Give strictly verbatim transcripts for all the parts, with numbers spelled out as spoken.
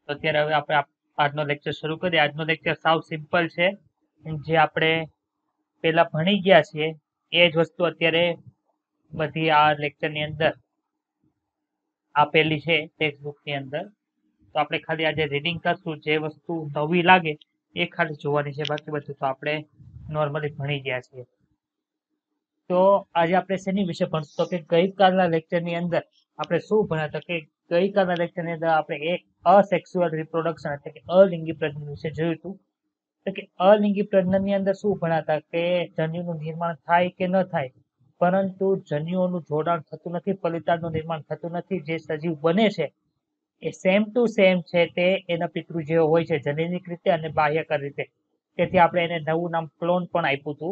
તો અત્યારે હવે આપણે આજનો લેક્ચર શરૂ કરીએ. આજનો લેક્ચર સાવ સિમ્પલ છે. જે આપણે પેલા ભણી ગયા છીએ એ જ વસ્તુ અત્યારે બધી આ લેક્ચર ની અંદર આપેલી છે ટેક્સ્ટ બુક ની અંદર. તો આપણે ખાલી આજે રીડિંગ કરશું, જે વસ્તુ નવી લાગે એ ખાલી જોવાની છે, બાકી બધું તો આપણે નોર્મલી ભણી ગયા છીએ. તો આજે આપણે શેની વિશે ભણશું તો કે ગઈકાલના લેક્ચર ની અંદર આપણે શું ભણ્યા હતા કે ગઈકાલના લેક્ચર ની અંદર આપણે એક અસેક્સ્યુઅલ રિપ્રોડક્શન એટલે કે અલિંગી પ્રજનન વિશે જોયું હતું. તો કે અલિંગી પ્રજનન ની અંદર શું ભણ્યા હતા કે જન્યુનું નિર્માણ થાય કે ન થાય, પરંતુ જન્યુઓનું જોડાણ થતું નથી, ફલિતાંડનું નિર્માણ થતું નથી. જે સજીવ બને છે એ સેમ ટુ સેમ છે તે એના પિતૃ જેવો હોય છે, જનીનિક રીતે અને બાહ્યકાર રીતે. તેથી આપણે એને નવું નામ ક્લોન પણ આપ્યું હતું.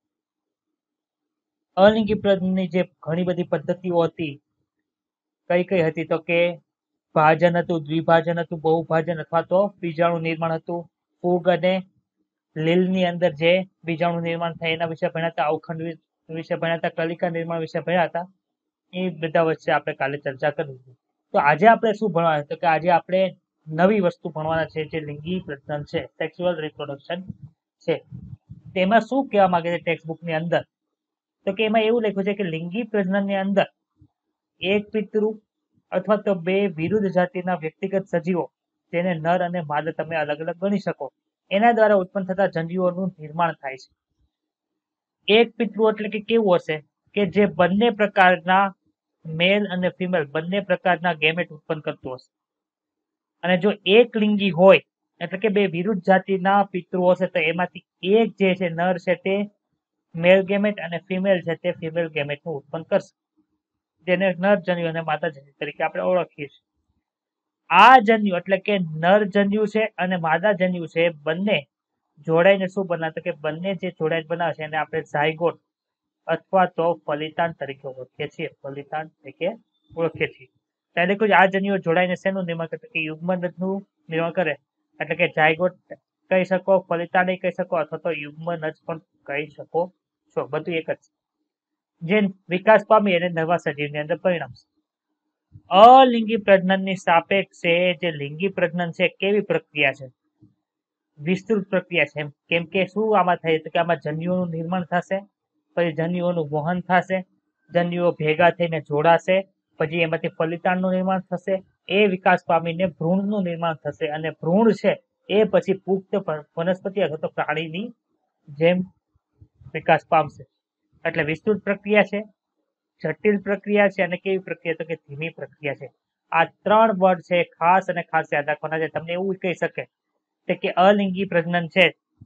અલિંગી પ્રજનનની જે ઘણી બધી પદ્ધતિઓ હતી, કઈ કઈ હતી તો કે ભાજન હતું, દ્વિભાજન હતું, બહુભાજન અથવા તો બીજાણુ નિર્માણ હતું, ફૂગ અને લીલની અંદર જે બીજાણુ નિર્માણ થાય એના વિશે ભણ્યા હતા, અવખંડ વિશે ભણ્યા હતા, કલિકા નિર્માણ વિશે ભણ્યા હતા. એ બધા વચ્ચે આપણે કાલે ચર્ચા કરી. તો આજે આપણે શું ભણવાનું તો કે આજે આપણે નવી વસ્તુ ભણવાના છે, જે લિંગી પ્રજનન છે, સેક્સ્યુઅલ રિપ્રોડક્શન છે. તેમાં શું કહેવા માંગે છે ટેક્સ્ટ બુક ની અંદર તો કે એમાં એવું લખ્યું છે કે લિંગી પ્રજનન ની અંદર એક પિતૃ અથવા તો બે વિરુદ્ધ જાતિના વ્યક્તિગત સજીવો, જેને નર અને માદા તમે અલગ અલગ ગણી શકો, એના દ્વારા ઉત્પન્ન થતા જન્યુઓનું નિર્માણ થાય છે. એક પિતૃ એટલે કે કેવું હશે કે જે બંને પ્રકારના મેલ અને ફિમેલ બંને પ્રકારના ગેમેટ ઉત્પન્ન કરતું હશે. અને જો એક લિંગી હોય એટલે કે બે વિરુદ્ધ જાતિના પિતૃઓ હશે તો એમાંથી એક જે છે નર છે તે મેલ ગેમેટ અને ફિમેલ છે તે ફિમેલ ગેમેટ નું ઉત્પન્ન કરશે, જેને નર જન્યુ અને માદા જન્યુ તરીકે આપણે ઓળખીએ છીએ. આ જન્યુ એટલે કે નર જન્યુ છે અને માદા જન્યુ છે, બંને જોડાઈને શું બનાવે કે બંને જે જોડાઈને બનાવે છે એને આપણે ઝાયગોટ અથવા તો ફલિતાંડ તરીકે ઓળખીએ છીએ. ફલિતાંડ તરીકે ઓળખીએ છીએ. ત્યારે કોઈ આ જન્યુઓ જોડાઈને શેનું નિર્માણ કરે કે યુગ્મનજનું નિર્માણ કરે, એટલે કે ઝાયગોટ કહી શકો, ફલિતાંડ કહી શકો અથવા તો યુગ્મનજ પણ કહી શકો છો, બધું એક જ. જે વિકાસ પામી એને નવા સજીવની અંદર પરિણમશે. અલિંગી પ્રજનનની સાપેક્ષે જે લિંગી પ્રજનન છે કેવી પ્રક્રિયા છે, વિસ્તૃત પ્રક્રિયા છે. કેમ કે શું આમાં થાય તો કે આમાં જન્યુઓનું નિર્માણ થશે, પછી જન્યુઓનું વહન થશે, જન્યુઓ ભેગા થઈને જોડાશે, પછી એમાંથી ફલિતાંડનું નિર્માણ થશે, એ વિકાસ પામીને ભ્રૂણનું નિર્માણ થશે, અને ભ્રૂણ છે એ પછી પુખ્ત વનસ્પતિ અથવા તો પ્રાણીની જેમ વિકાસ પામશે. એટલે વિસ્તૃત પ્રક્રિયા છે, જટિલ પ્રક્રિયા છે અને કેવી પ્રક્રિયા તો કે ધીમી પ્રક્રિયા છે. આ ત્રણ વર્ડ છે ખાસ અને ખાસ યાદ રાખવાના છે. તમને એવું કહી શકે કે અલિંગી પ્રજનન છે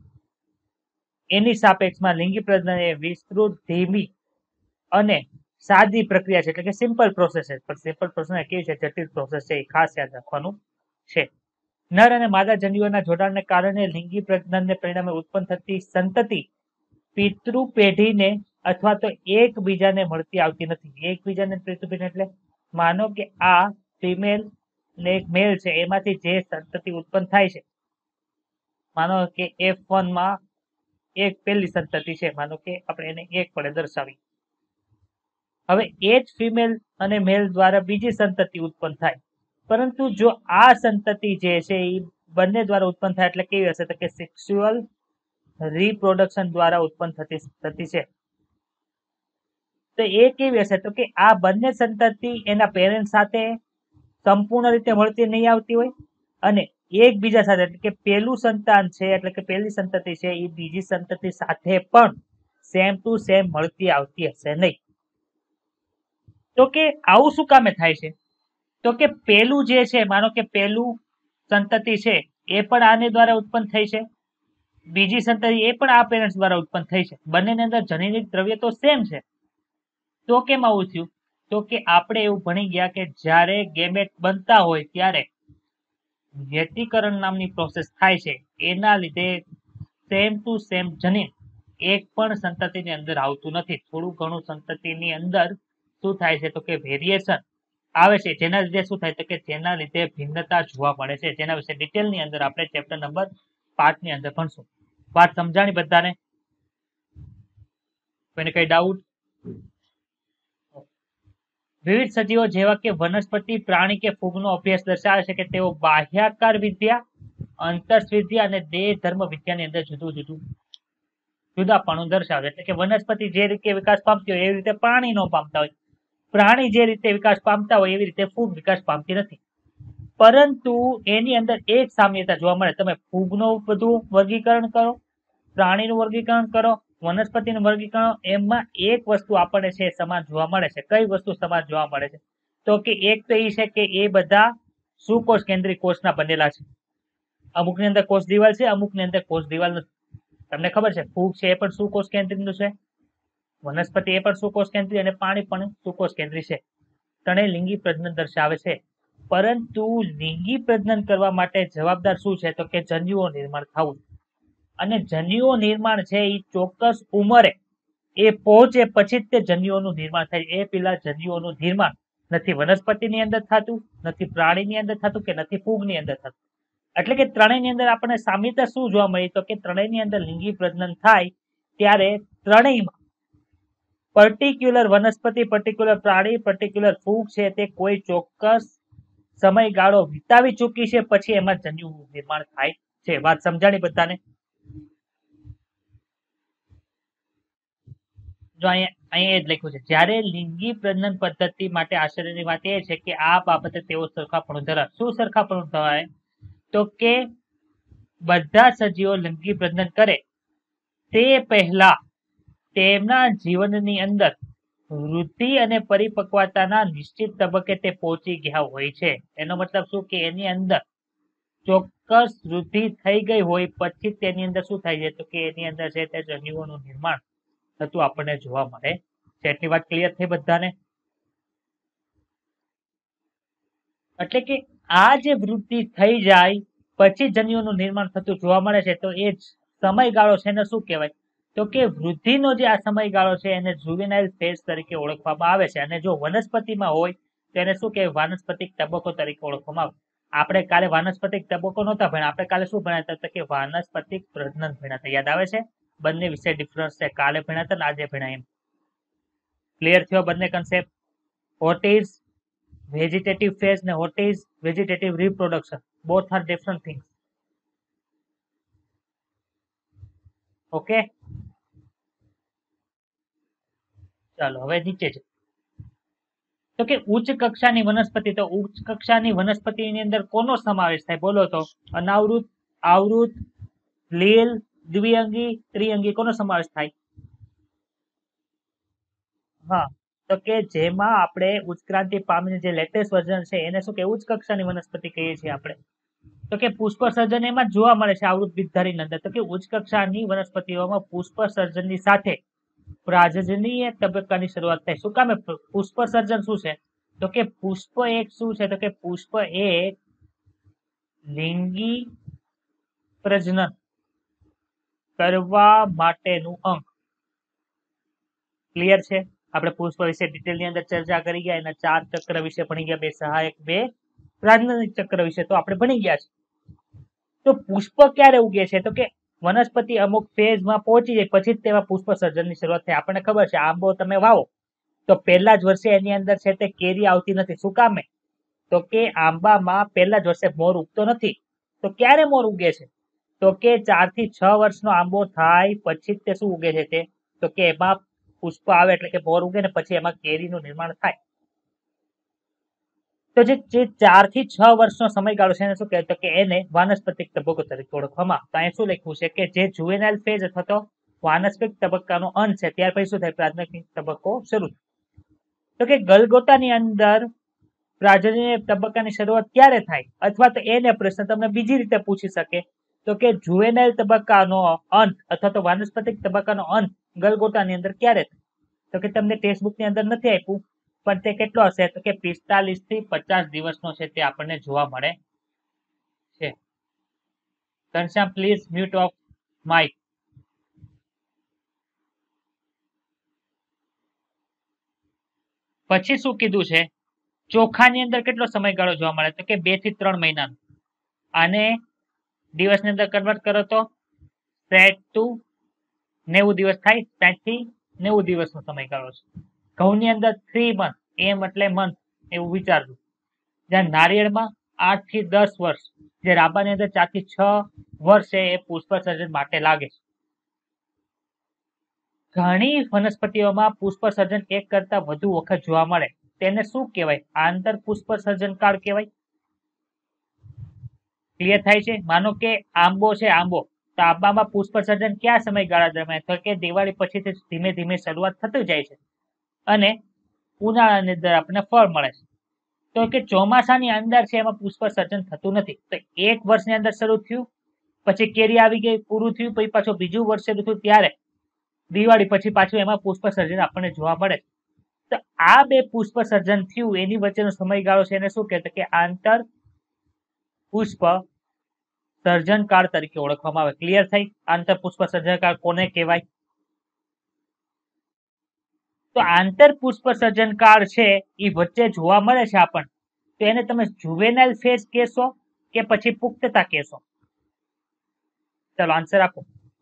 એની સાપેક્ષમાં લિંગી પ્રજનન એ વિસ્તૃત, ધીમી અને સાદી પ્રક્રિયા છે, એટલે કે સિમ્પલ પ્રોસેસ છે. પણ સિમ્પલ પ્રોસેસ કેવી છે, જટિલ પ્રોસેસ છે, એ ખાસ યાદ રાખવાનું છે. નર અને માદા જન્યુઓના જોડાણને કારણે લિંગી પ્રજનનને પરિણામે ઉત્પન્ન થતી સંતતિ પિતૃ પેઢીને અથવા તો એકબીજાને મળતી આવતી નથી. એકબીજાને પિતૃ પેઢી એટલે માનો કે આ ફિમેલ ને એક મેલ છે, એમાંથી જે સંતતિ ઉત્પન્ન થાય છે, માનો કે એફ વન માં એક પહેલી સંતતિ છે, માનો કે આપણે એને એક વડે દર્શાવી. હવે એ જ ફિમેલ અને મેલ દ્વારા બીજી સંતતિ ઉત્પન્ન થાય, પરંતુ જો આ સંતતિ જે છે એ બંને દ્વારા ઉત્પન્ન થાય એટલે કેવી હશે તો કે સેક્સ્યુઅલ રિપ્રોડક્શન દ્વારા ઉત્પન્ન થતી થતી છે. તો એ કેવી હશે તો કે આ બંને સંતતિ એના પેરેન્ટ સાથે સંપૂર્ણ રીતે મળતી નહીં આવતી હોય, અને એકબીજા સાથે એટલે કે પેલું સંતાન છે એટલે કે પેલી સંતતિ છે એ બીજી સંતતિ સાથે પણ સેમ ટુ સેમ મળતી આવતી હશે નહીં. તો કે આવું શું કામે થાય છે તો કે પેલું જે છે, માનો કે પેલું સંતતિ છે એ પણ આને દ્વારા ઉત્પન્ન થઈ છે, બીજી સંતતિ એ પણ આ પેરેન્ટ્સ દ્વારા ઉત્પન્ન થઈ છે, બંનેની અંદર જનીનિક દ્રવ્ય તો સેમ છે. તો કેમ આવું થયું તો કે આપણે એવું ભણી ગયા કે જ્યારે ગેમેટ બનતા હોય ત્યારે વ્યતિકરણ નામની પ્રોસેસ થાય છે, એના લીધે સેમ ટુ સેમ જનીન એક પણ સંતતિની અંદર આવતું નથી. થોડું ઘણું સંતતિની અંદર શું થાય છે તો કે વેરિએશન આવે છે, જેના લીધે શું થાય તો કે જેના લીધે ભિન્નતા જોવા મળે છે, જેના વિશે ડિટેલની અંદર આપણે ચેપ્ટર નંબર પાંચ ની અંદર ભણશું. વાત સમજાણી બધાને? કોઈને કઈ ડાઉટ? વિવિધ સજીવો જેવા કે વનસ્પતિ, પ્રાણી કે ફૂગનો અભ્યાસ દર્શાવે છે કે તેઓ બાહ્યાકાર વિદ્યા, અંતર વિદ્યા અને દેહ ધર્મ વિદ્યાની અંદર જુદું જુદું જુદાપણું દર્શાવે છે. એટલે કે વનસ્પતિ જે રીતે વિકાસ પામતી હોય એવી રીતે પ્રાણી નો પામતા હોય, પ્રાણી જે રીતે વિકાસ પામતા હોય એવી રીતે ફૂગ વિકાસ પામતી નથી. પરંતુ એની અંદર એક સામ્યતા જોવા મળે. તમે ફૂગનું બધું વર્ગીકરણ કરો, પ્રાણીનું વર્ગીકરણ કરો, વનસ્પતિનું વર્ગીકરણ, એમાં એક વસ્તુ આપણને છે સમાન જોવા મળે છે. કઈ વસ્તુ સમાન જોવા મળે છે? તો કે એક તો એ છે કે એ બધા સુકોષ કેન્દ્રીય કોષના બનેલા છે. અમુકની અંદર કોષ દિવાલ છે, અમુકની અંદર કોષ દિવાલ નથી. તમને ખબર છે ફૂગ છે એ પણ સુકોષ કેન્દ્રીયનું છે, વનસ્પતિ એ પણ સુકોષ કેન્દ્રીય અને પાણી પણ સુકોષ કેન્દ્રીય છે. ત્રણેય લિંગી પ્રજનન દર્શાવે છે. પરંતુ લિંગી પ્રજનન કરવા માટે જવાબદાર શું છે? તો કે જન્યુઓ નિર્માણ થવું. અને જન્યુઓ નિર્માણ છે એ ચોક્કસ ઉંમરે એ પહોંચે પછી જ તે જન્યુઓનું નિર્માણ થાય. એ પેલા જન્યુઓનું નિર્માણ નથી વનસ્પતિની અંદર થતું, નથી પ્રાણીની અંદર થતું કે નથી ફૂગની અંદર થતું. એટલે કે ત્રણેયની અંદર આપણને સામ્યતા શું જોવા મળી? તો કે ત્રણેયની અંદર લિંગી પ્રજનન થાય ત્યારે ત્રણેયમાં પર્ટિક્યુલર વનસ્પતિ, પર્ટિક્યુલર પ્રાણી, પર્ટિક્યુલર ફૂગ છે તે કોઈ ચોક્કસ સમયગાળો વિતાવી ચૂકી છે પછી એમાં જન્યુ નિર્માણ થાય છે. વાત સમજાણી બધાને? જો અહીંયા અહીંયા જ લખ્યું છે, જ્યારે લિંગી પ્રજનન પદ્ધતિ માટે આશ્ચર્યની વાત એ છે કે આ બાબતે તેઓ સરખાપણું ધરાવે. શું સરખાપણું ધરાવે? તો કે બધા સજીવો લિંગી પ્રજનન કરે તે પહેલા તેમના જીવનની અંદર વૃદ્ધિ અને પરિપક્વતાના નિશ્ચિત તબક્કે તે પહોંચી ગયા હોય છે. એનો મતલબ શું કે એની અંદર ચોક્કસ વૃદ્ધિ થઈ ગઈ હોય પછી તેની અંદર શું થાય છે? તો કે એની અંદર છે તે જન્યુઓનું નિર્માણ થતું આપણને જોવા મળે છે. એટલી વાત ક્લિયર થઈ બધાને? એટલે કે આ જે વૃદ્ધિ થઈ જાય પછી જન્યુઓનું નિર્માણ થતું જોવા મળે છે તો એ સમયગાળો છે એને શું કહેવાય? તો કે વૃદ્ધિનો જે આ સમયગાળો છે એને જુવેનાઇલ ફેઝ તરીકે ઓળખવામાં આવે છે. અને જો વનસ્પતિમાં હોય તો એને શું કહેવાય? વાનસ્પતિક તબક્કો તરીકે ઓળખવામાં આવે. આપણે કાલે વાનસ્પતિક તબક્કો નહોતા ભણ્યા, આપણે કાલે શું ભણ્યા હતા? કે વાનસ્પતિક પ્રજનન ભણ્યા હતા. યાદ આવે છે? બંને વિશે ડિફરન્સ છે. કાલે ભણ્યા હતા ને આજે ભણ્યા એમ. ક્લિયર થયો બંને concept? What is vegetative phase ને what is vegetative reproduction? Both are different things. Okay, ચાલો હવે નીચે છે. તો કે ઉચ્ચ કક્ષાની વનસ્પતિ, તો ઉચ્ચ કક્ષાની વનસ્પતિની અંદર કોનો સમાવેશ થાય? બોલો તો. અનાવૃત, આવૃત, લીલ, દ્વિઅંગી, ત્રિઅંગી, કોનો સમાવેશ થાય? હા, તો કે જેમાં આપણે ઉત્ક્રાંતિ પામીને જે લેટેસ્ટ વર્ઝન છે એને શું કે ઉચ્ચ કક્ષાની વનસ્પતિ કહીએ છીએ આપણે. તો કે પુષ્પ સર્જન એમાં જોવા મળે છે આવૃત બીજધારીની અંદર. તો કે ઉચ્ચ કક્ષાની વનસ્પતિઓમાં પુષ્પ સર્જનની સાથે પ્રાજનીય તબક્કાની શરૂઆત થાય. શું કામ? પુષ્પ સર્જન શું છે? તો કે પુષ્પ એક શું છે? તો કે પુષ્પ એક લિંગી પ્રજનન કરવા માટેનું અંગ. ક્લિયર છે? આપણે પુષ્પ વિશે ડિટેલની અંદર ચર્ચા કરી ગયા, એના ચાર ચક્ર વિશે ભણી ગયા, બે સહાયક, બે પ્રાજનનિક ચક્ર વિશે તો આપણે ભણી ગયા છે. તો પુષ્પ ક્યારે ઉગે છે? તો કે વનસ્પતિ અમુક ફેઝમાં પહોંચી જાય પછી જ તેમાં પુષ્પ સર્જનની શરૂઆત થાય. આપણને ખબર છે આંબો તમે વાવો તો પહેલા જ વર્ષે એની અંદર છે તે કેરી આવતી નથી. શું કામે? તો કે આંબામાં પહેલા જ વર્ષે મોર ઉગતો નથી. તો ક્યારે મોર ઉગે છે? તો કે ચાર થી છ વર્ષનો આંબો થાય પછી જ તે શું ઉગે છે? તે તો કે એમાં પુષ્પ આવે એટલે કે મોર ઉગે ને પછી એમાં કેરીનું નિર્માણ થાય. તો જે ચાર થી છ વર્ષનો સમયગાળો છે એને શું કહેવાય? તો કે એને વાનસ્પતિક તબક્કો તરીકે ઓળખવામાં આવે. તો અહીં શું લખ્યું છે કે જે જુવેનાઇલ ફેઝ અથવા તો વાનસ્પતિક તબક્કાનો અંત છે ત્યાર પછી શું થાય? પ્રાજનનિક તબક્કો શરૂ. તો કે ગલગોટાની અંદર પ્રાજનીય તબક્કાની શરૂઆત ક્યારે થાય? અથવા તો એને પ્રશ્ન તમને બીજી રીતે પૂછી શકે તો કે જુવેનાઇલ તબક્કાનો અંત અથવા તો વાનસ્પતિક તબક્કાનો અંત ગલગોટાની અંદર ક્યારે થાય? તો કે તમને ટેક્સ્ટ બુકની અંદર નથી આપ્યું પણ તે કેટલો હશે? તો કે પિસ્તાલીસ થી પચાસ દિવસનો છે તે આપણને જોવા મળે છે. Ghanshyam please mute of mic. પછી શું કીધું છે? ચોખાની અંદર કેટલો સમયગાળો જોવા મળે? તો કે બે થી ત્રણ મહિના. આને દિવસની અંદર કન્વર્ટ કરો તો સાઠ ટુ નેવું દિવસ થાય. સાઠ થી નેવું દિવસનો સમયગાળો છે. ઘઉંની અંદર થ્રી મંથ એમ એટલે મંથ એવું વિચારજો. જ્યાં નારિયેળમાં આઠ થી દસ વર્ષ, જે રાબાની અંદર ચાર થી છ વર્ષ છે એ પુષ્પ સર્જન માટે લાગે છે. ઘણી વનસ્પતિઓમાં પુષ્પ સર્જન એક કરતા વધુ વખત જોવા મળે, તેને શું કહેવાય? આંતર પુષ્પ સર્જન કાળ કહેવાય. ક્લિયર થાય છે? માનો કે આંબો છે, આંબો તો આંબામાં પુષ્પ સર્જન કયા સમયગાળા દરમિયાન? તો કે દિવાળી પછી ધીમે ધીમે શરૂઆત થતી જાય છે અને ઉનાળાની અંદર આપણને ફળ મળે છે. તો કે ચોમાસાની અંદર છે એમાં પુષ્પ સર્જન થતું નથી. તો એક વર્ષની અંદર શરૂ થયું, પછી કેરી આવી ગઈ, પૂરું થયું, પછી પાછું બીજું વર્ષ શરૂ થયું, ત્યારે દિવાળી પછી પાછું એમાં પુષ્પ સર્જન આપણને જોવા મળે. તો આ બે પુષ્પ સર્જન થયું એની વચ્ચેનો સમયગાળો છે એને શું કહેવાય? કે આંતર પુષ્પ સર્જન કાળ તરીકે ઓળખવામાં આવે. ક્લિયર થઈ? આંતર પુષ્પ સર્જન કાળ કોને કહેવાય? તો આંતર પુષ્પ સર્જન કાળ છે એ વચ્ચે જોવા મળે છે આપણને, તો એને તમે જુવેનાઇલ ફેઝ કહેશો કે પછી પુખ્તતા કહેશો? ચાલો આન્સર આપો.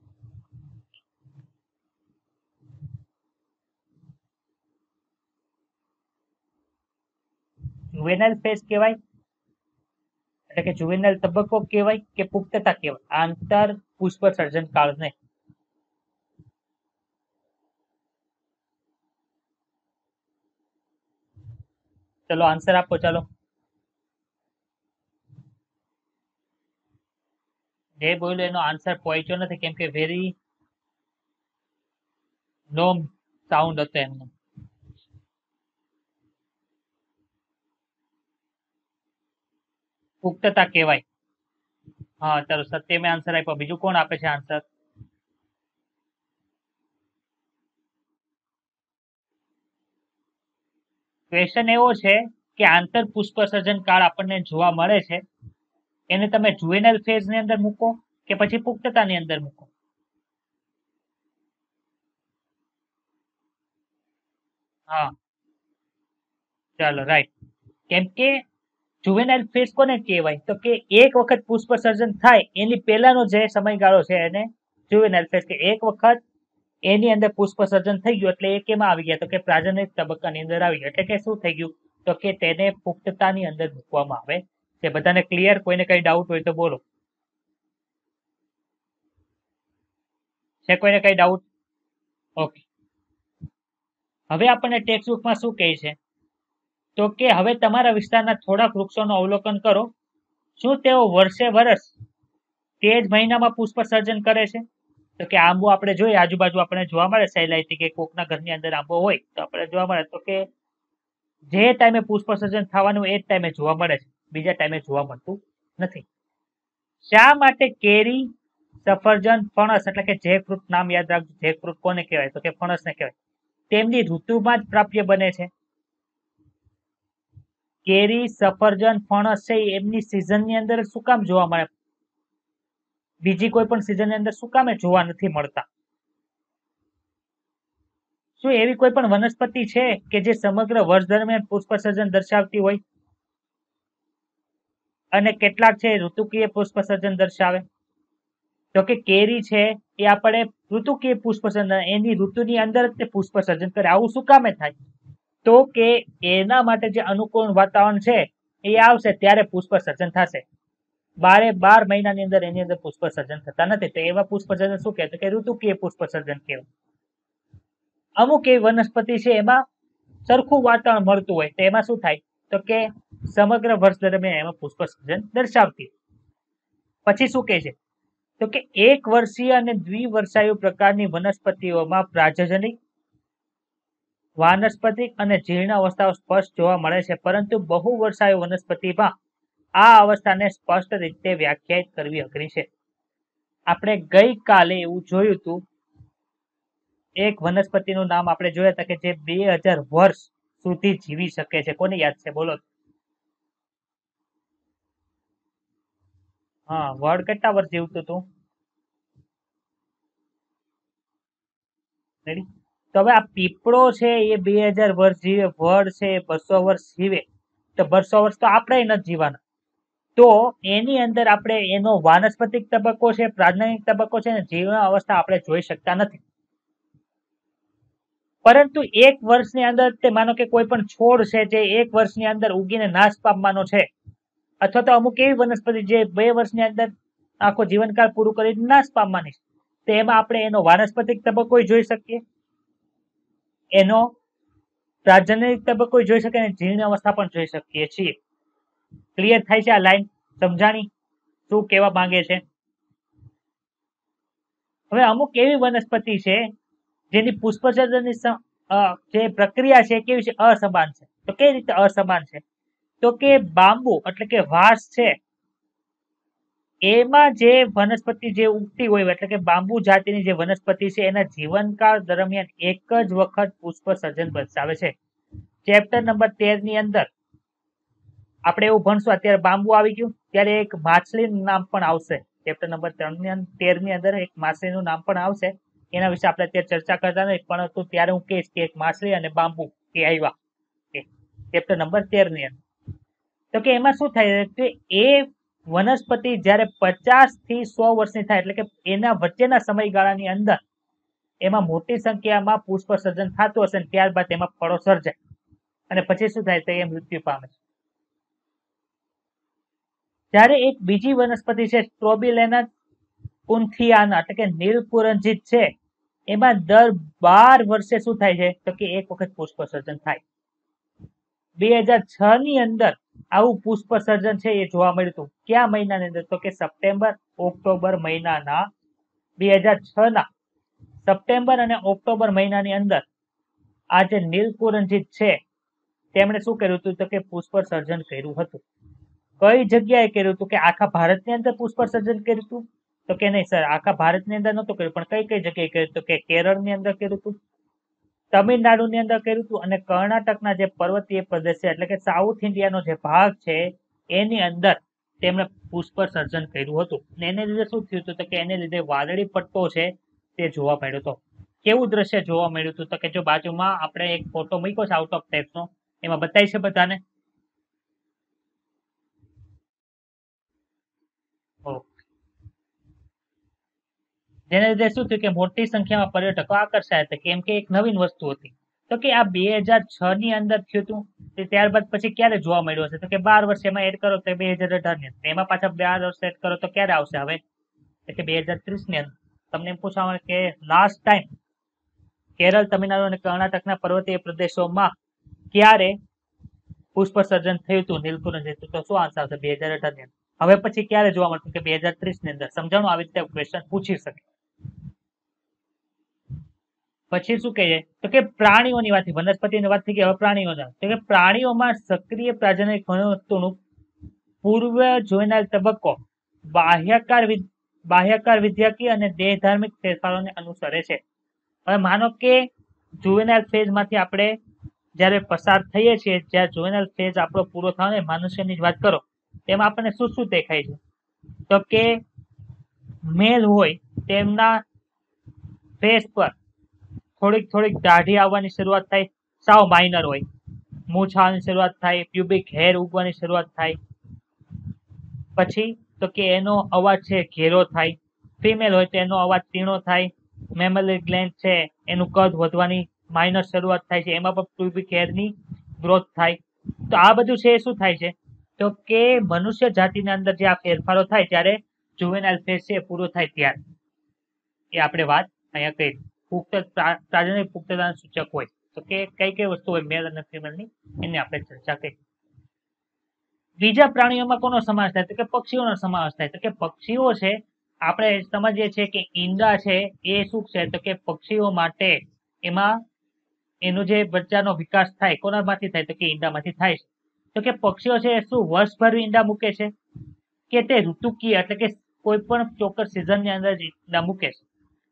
જુવેનાઇલ ફેઝ કહેવાય એટલે કે જુવેનાઇલ તબક્કો કહેવાય કે પુખ્તતા કહેવાય? આંતર પુષ્પ સર્જન કાળને ચલો આન્સર આપો. ચાલો જે બોલ્યો એનો આન્સર પહોંચ્યો નથી, કેમ કે વેરી નો સાઉન્ડ હતો એમનો. પુખ્તતા કહેવાય. હા ચાલો, સત્યમે આન્સર આપ્યો. બીજું કોણ આપે છે આન્સર? ક્વેશ્ચન એવો છે કે આંતર પુષ્પ સર્જન કાળ આપણને જોવા મળે છે, એને તમે જુવેનાઇલ ફેઝ ની અંદર મૂકો કે પછી પુખ્તતા ની અંદર મૂકો? હા ચાલો રાઈટ. કેમ કે જુવેનાઇલ ફેઝ કોને કહેવાય? તો કે એક વખત પુષ્પ સર્જન થાય એની પહેલાનો જે સમયગાળો છે એને જુવેનાઇલ ફેઝ કે એક વખત એની અંદર પુષ્પ સર્જન થઈ ગયું એટલે એ કેમાં આવી ગયા? તો કે પ્રાજનક તબક્કાની અંદર આવી ગયા. એટલે કે શું થઈ ગયું? તો કે તેને પુખ્તતાની અંદર મૂકવામાં આવે છે. બધાને ક્લિયર? કોઈને કઈ ડાઉટ હોય તો બોલો. છે કોઈને કઈ ડાઉટ? ઓકે. હવે આપણને ટેક્સ્ટ બુકમાં શું કહે છે? તો કે હવે તમારા વિસ્તારના થોડાક વૃક્ષોનું અવલોકન કરો. શું તેઓ વર્ષે વર્ષ તે જ મહિનામાં પુષ્પ સર્જન કરે છે? તો કે આંબો આપણે જોઈએ આજુબાજુ આપણે જોવા મળે સહેલાઈથી, કે કોકના ઘરની અંદર આંબો હોય તો આપણે જોવા મળે, તો કે જે ટાઈમે પુષ્પ સર્જન થવાનું એ જ ટાઈમે જોવા મળે છે, બીજા ટાઈમે જોવા મળતું નથી. શા માટે કેરી, સફરજન, ફણસ એટલે કે જેકફ્રૂટ, નામ યાદ રાખજો. જેકફ્રૂટ કોને કહેવાય? તો કે ફણસને કહેવાય. તેમની ઋતુમાં જ પ્રાપ્ય બને છે. કેરી, સફરજન, ફણસ છે એમની સિઝનની અંદર શું કામ જોવા મળે? બીજી કોઈ પણ સિઝનની અંદર શું કામ જોવા નથી મળતા? શું એવી કોઈ પણ વનસ્પતિ છે કે જે સમગ્ર વર્ષ દરમિયાન પુષ્પ સર્જન દર્શાવતી હોય? અને કેટલાક છે ઋતુકીય પુષ્પ સર્જન દર્શાવે? તો કે કેરી છે એ આપણે ઋતુકીય પુષ્પ સર્જન, એની ઋતુની અંદર જ તે પુષ્પ સર્જન કરે. આવું શું કામે થાય? તો કે એના માટે જે અનુકૂળ વાતાવરણ છે એ આવશે ત્યારે પુષ્પ સર્જન થશે. બારે બાર મહિનાની અંદર એની અંદર પુષ્પ સર્જન થતા નથી, તો એવા પુષ્પ સર્જન શું કહેવાય? કે ઋતુકીય પુષ્પ સર્જન કહેવાય. અમુક એવી વનસ્પતિ છે એમાં સરખું વાતાવરણ મળતું હોય તો એમાં શું થાય? તો કે સમગ્ર વર્ષ દરમિયાન એમાં પુષ્પ સર્જન દર્શાવતી. પછી શું કહે છે? તો કે એક વર્ષીય અને દ્વિવર્ષાયુ પ્રકારની વનસ્પતિઓમાં પ્રાજજનિક, વાનસ્પતિક અને જીર્ણ અવસ્થાઓ સ્પષ્ટ જોવા મળે છે, પરંતુ બહુ વર્ષાયુ વનસ્પતિમાં આ અવસ્થાને સ્પષ્ટ રીતે વ્યાખ્યાયિત કરવી અઘરી છે. આપણે ગઈકાલે એવું જોયું હતું, એક વનસ્પતિનું નામ આપણે જોયા હતા કે જે બે હજાર વર્ષ સુધી જીવી શકે છે. કોને યાદ છે? બોલો. હા, વડ કેટલા વર્ષ જીવતું હતું? રેડી? તો હવે આ પીપળો છે એ બે હજાર વર્ષ જીવે, વડ છે એ બસો વર્ષ જીવે, તો બસો વર્ષ તો આપણે નથી જીવાના. તો એની અંદર આપણે એનો વાનસ્પતિક તબક્કો છે, પ્રાજનનિક તબક્કો છે ને જીર્ણ અવસ્થા આપણે જોઈ શકતા નથી. પરંતુ એક વર્ષની અંદર તે માનો કે કોઈ પણ છોડ છે જે એક વર્ષની અંદર ઉગીને નાશ પામવાનો છે, અથવા તો અમુક એવી વનસ્પતિ જે બે વર્ષની અંદર આખો જીવનકાળ પૂરું કરીને નાશ પામવાની છે, તો એમાં આપણે એનો વાનસ્પતિક તબક્કો જોઈ શકીએ, એનો પ્રાજનનિક તબક્કો જોઈ શકીએ અને જીર્ણ અવસ્થા પણ જોઈ શકીએ છીએ. ક્લિયર થાય છે આ લાઈન? સમજાણી શું કહેવા માંગે છે? હવે અમુક એવી વનસ્પતિ છે જેની પુષ્પસર્જનની જે પ્રક્રિયા છે કેવી છે? અસમાન છે. તો કઈ રીતે અસમાન છે? તો કે બાંબુ એટલે કે વાંસ છે, એમાં જે વનસ્પતિ જે ઉગતી હોય એટલે કે બાંબુ જાતિની જે વનસ્પતિ છે એના જીવનકાળ દરમિયાન એક જ વખત પુષ્પ સર્જન દર્શાવે છે. ચેપ્ટર નંબર તેર ની અંદર આપણે એવું ભણશું. અત્યારે બાંબુ આવી ગયું, ત્યારે એક માછલીનું નામ પણ આવશે. ચેપ્ટર નંબર તેર ની અંદર એક માછલીનું નામ પણ આવશે. એના વિશે આપણે અત્યારે ચર્ચા કરતા નથી, પરંતુ ત્યારે હું કહીશ કે એક માછલી અને બાંબુ એ આવ્યા ચેપ્ટર નંબર તેર ની અંદર. તો કે એમાં શું થાય કે એ વનસ્પતિ જયારે પચાસ થી સો વર્ષની થાય એટલે કે એના વચ્ચેના સમયગાળાની અંદર એમાં મોટી સંખ્યામાં પુષ્પ સર્જન થતું હશે, ત્યારબાદ એમાં ફળો સર્જાય અને પછી શું થાય? તો એ મૃત્યુ પામે છે. જ્યારે એક બીજી વનસ્પતિ છે સ્ટ્રોબિલેના પુન્થિયાના એટલે કે નીલકુરંજિત છે, એમાં દર બાર વર્ષે શું થાય છે? તો કે એક વખત પુષ્પ સર્જન થાય. બે હજાર છ ની અંદર આવું પુષ્પ સર્જન છે એ જોવા મળ્યું હતું. કયા મહિનાની અંદર? તો કે સપ્ટેમ્બર ઓક્ટોબર મહિનાના બે હજાર છ ના સપ્ટેમ્બર અને ઓક્ટોબર મહિનાની અંદર આ જે નીલકુરંજિત છે તેમણે શું કર્યું હતું? તો કે પુષ્પ સર્જન કર્યું હતું. કઈ જગ્યાએ કર્યું હતું? કે આખા ભારતની અંદર પુષ્પ સર્જન કર્યું હતું? તો કે નહીં સર, આખા ભારતની અંદર નહોતું કર્યું, પણ કઈ કઈ જગ્યાએ કર્યું હતું? કે કેરળની અંદર કર્યું હતું, તમિલનાડુની અંદર કર્યું હતું અને કર્ણાટકના જે પર્વતીય પ્રદેશ છે એટલે કે સાઉથ ઇન્ડિયાનો જે ભાગ છે એની અંદર તેમણે પુષ્પ સર્જન કર્યું હતું. અને એને લીધે શું થયું હતું? તો કે એને લીધે વાદળી પટ્ટો છે તે જોવા મળ્યો હતો. કેવું દ્રશ્ય જોવા મળ્યું હતું? તો કે જો બાજુમાં આપણે એક ફોટો મૂક્યો છે આઉટ ઓફ ટેક્સ્ટનો, એમાં બતાવી છે બધાને. જેને લીધે શું થયું કે મોટી સંખ્યામાં પર્યટકો આકર્ષાયા હતા, કેમ કે એક નવીન વસ્તુ હતી. તો કે આ બે હજાર છ ની અંદર થયું હતું, ત્યારબાદ પછી ક્યારે જોવા મળ્યું હશે? તો કે બાર વર્ષ એમાં એડ કરો તો બે હજાર અઢાર ની અંદર, એમાં પાછા બાર વર્ષ એડ કરો તો ક્યારે આવશે હવે? એટલે બે હજાર ત્રીસ ની અંદર. તમને એમ પૂછવામાં કે લાસ્ટ ટાઈમ કેરળ, તમિલનાડુ અને કર્ણાટકના પર્વતીય પ્રદેશોમાં ક્યારે પુષ્પ સર્જન થયું હતું નીલકુરંજિત? તો શું આન્સર આવશે? બે હજાર અઢાર ની અંદર. હવે પછી ક્યારે જોવા મળતું? કે બે હજાર ત્રીસ ની અંદર. સમજાણું? આવી રીતે ક્વેશ્ચન પૂછી શકે. પછી શું કહે છે? તો કે પ્રાણીઓની વાત, વનસ્પતિની વાત થઈ ગઈ, હવે પ્રાણીઓના. તો કે પ્રાણીઓમાં સક્રિય પ્રજનન વસ્તુનું પૂર્વ જોઈનાર તબક્કો બાહ્યકાર બાહ્યકાર વિદ્યાકીય અને દેહધાર્મિક ફેરફારોને અનુસરે છે. હવે માનો કે જુવેનાઇલ ફેઝ માંથી આપણે જયારે પસાર થઈએ છીએ, જ્યારે જુવેનાઇલ ફેઝ આપણો પૂરો થાય, મનુષ્યની જ વાત કરો, તેમાં આપણને શું શું દેખાય છે? તો કે મેલ હોય તેમના ફેસ પર થોડીક થોડીક દાઢી આવવાની શરૂઆત થાય, સાવ માઇનર હોય. મૂછ આવવાની શરૂઆત થાય, પ્યુબિક હેર ઉગવાની શરૂઆત થાય. પછી તો કે એનો અવાજ છે ઘેરો થાય. ફિમેલ હોય તો એનો અવાજ તીણો થાય. મેમરી ગ્લેન્ડ છે એનું કદ વધવાની માઇનર શરૂઆત થાય છે, એમાં પણ પ્યુબિક હેરની ગ્રોથ થાય. તો આ બધું છે એ શું થાય છે? તો કે મનુષ્ય જાતિની અંદર જે આ ફેરફારો થાય ત્યારે જુવેનાઇલ ફેઝ છે પૂરો થાય ત્યારે એ આપણે વાત અહીંયા કરી. પુખ્ત પ્રાજનિક પુખ્તતાના સૂચક હોય તો કે કઈ કઈ વસ્તુ હોય મેલ અને ફિમેલની, એની આપણે ચર્ચા કરી. બીજા પ્રાણીઓમાં કોનો સમાવેશ થાય? તો કે પક્ષીઓનો સમાવેશ થાય. તો કે પક્ષીઓ છે, આપણે સમજીએ છીએ કે ઈંડા છે એ શું છે? તો કે પક્ષીઓ માટે એમાં એનો જે બચ્ચાનો વિકાસ થાય કોનામાંથી થાય? તો કે ઈંડામાંથી થાય છે. તો કે પક્ષીઓ છે શું વર્ષભર ઈંડા મૂકે છે કે તે ઋતુકીય એટલે કે કોઈ પણ ચોક્કસ સિઝનની અંદર ઈંડા મૂકે છે?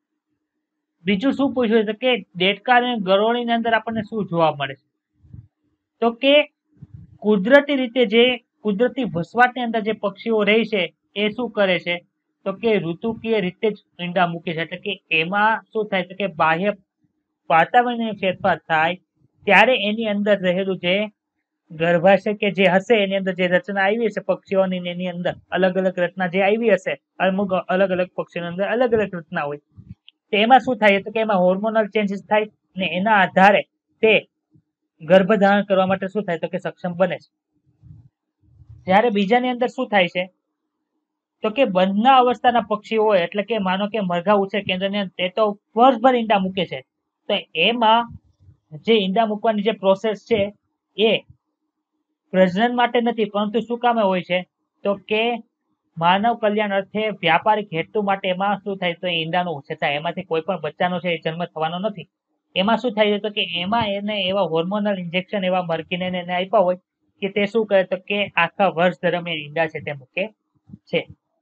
બીજું શું પૂછ્યું છે કે દેડકા અને ગરોળીની અંદર આપણને શું જોવા મળે છે? તો કે કુદરતી રીતે જે કુદરતી વસવાટની અંદર જે પક્ષીઓ રહે છે એ શું કરે છે? તો કે ઋતુકીય રીતે જ ઈંડા મૂકે છે. એટલે કે એમાં શું થાય છે કે બાહ્ય વાતાવરણીય ફેરફાર થાય ત્યારે એની અંદર રહેલું જે ગર્ભાશય કે જે હશે એની અંદર જે રચના આવી હશે પક્ષીઓની, એની અંદર અલગ અલગ રચના જે આવી હશે, અમુક અલગ અલગ પક્ષીઓની અંદર અલગ અલગ રચના હોય, તો એમાં શું થાય? તો કે એમાં હોર્મોનલ ચેન્જીસ થાય. ને એના આધારે તે ગર્ભધારણ કરવા માટે શું થાય તો કે સક્ષમ બને છે. જ્યારે બીજાની અંદર શું થાય છે તો કે બંધના અવસ્થાના પક્ષીઓ હોય, એટલે કે માનો કે મરઘા ઉછેર કેન્દ્રની અંદર તે તો વર્ષભર ઈંડા મૂકે છે, તો એમાં જે ઈંડા મૂકવાની જે પ્રોસેસ છે એ પ્રજનન માટે નથી, પરંતુ શું કામે હોય છે તો કે માનવ કલ્યાણ અર્થે વ્યાપારિક હેતુ માટે એમાં શું થાય તો ઈંડાનો ઉછેર થાય. એમાંથી કોઈ પણ બચ્ચાનો છે એ જન્મ થવાનો નથી. એમાં શું થાય છે તો કે એમાં એને એવા હોર્મોનલ ઇન્જેક્શન એવા મરઘીને એને આપ્યા હોય કે તે શું કરે તો કે આખા વર્ષ દરમિયાન ઈંડા છે તે મૂકે છે.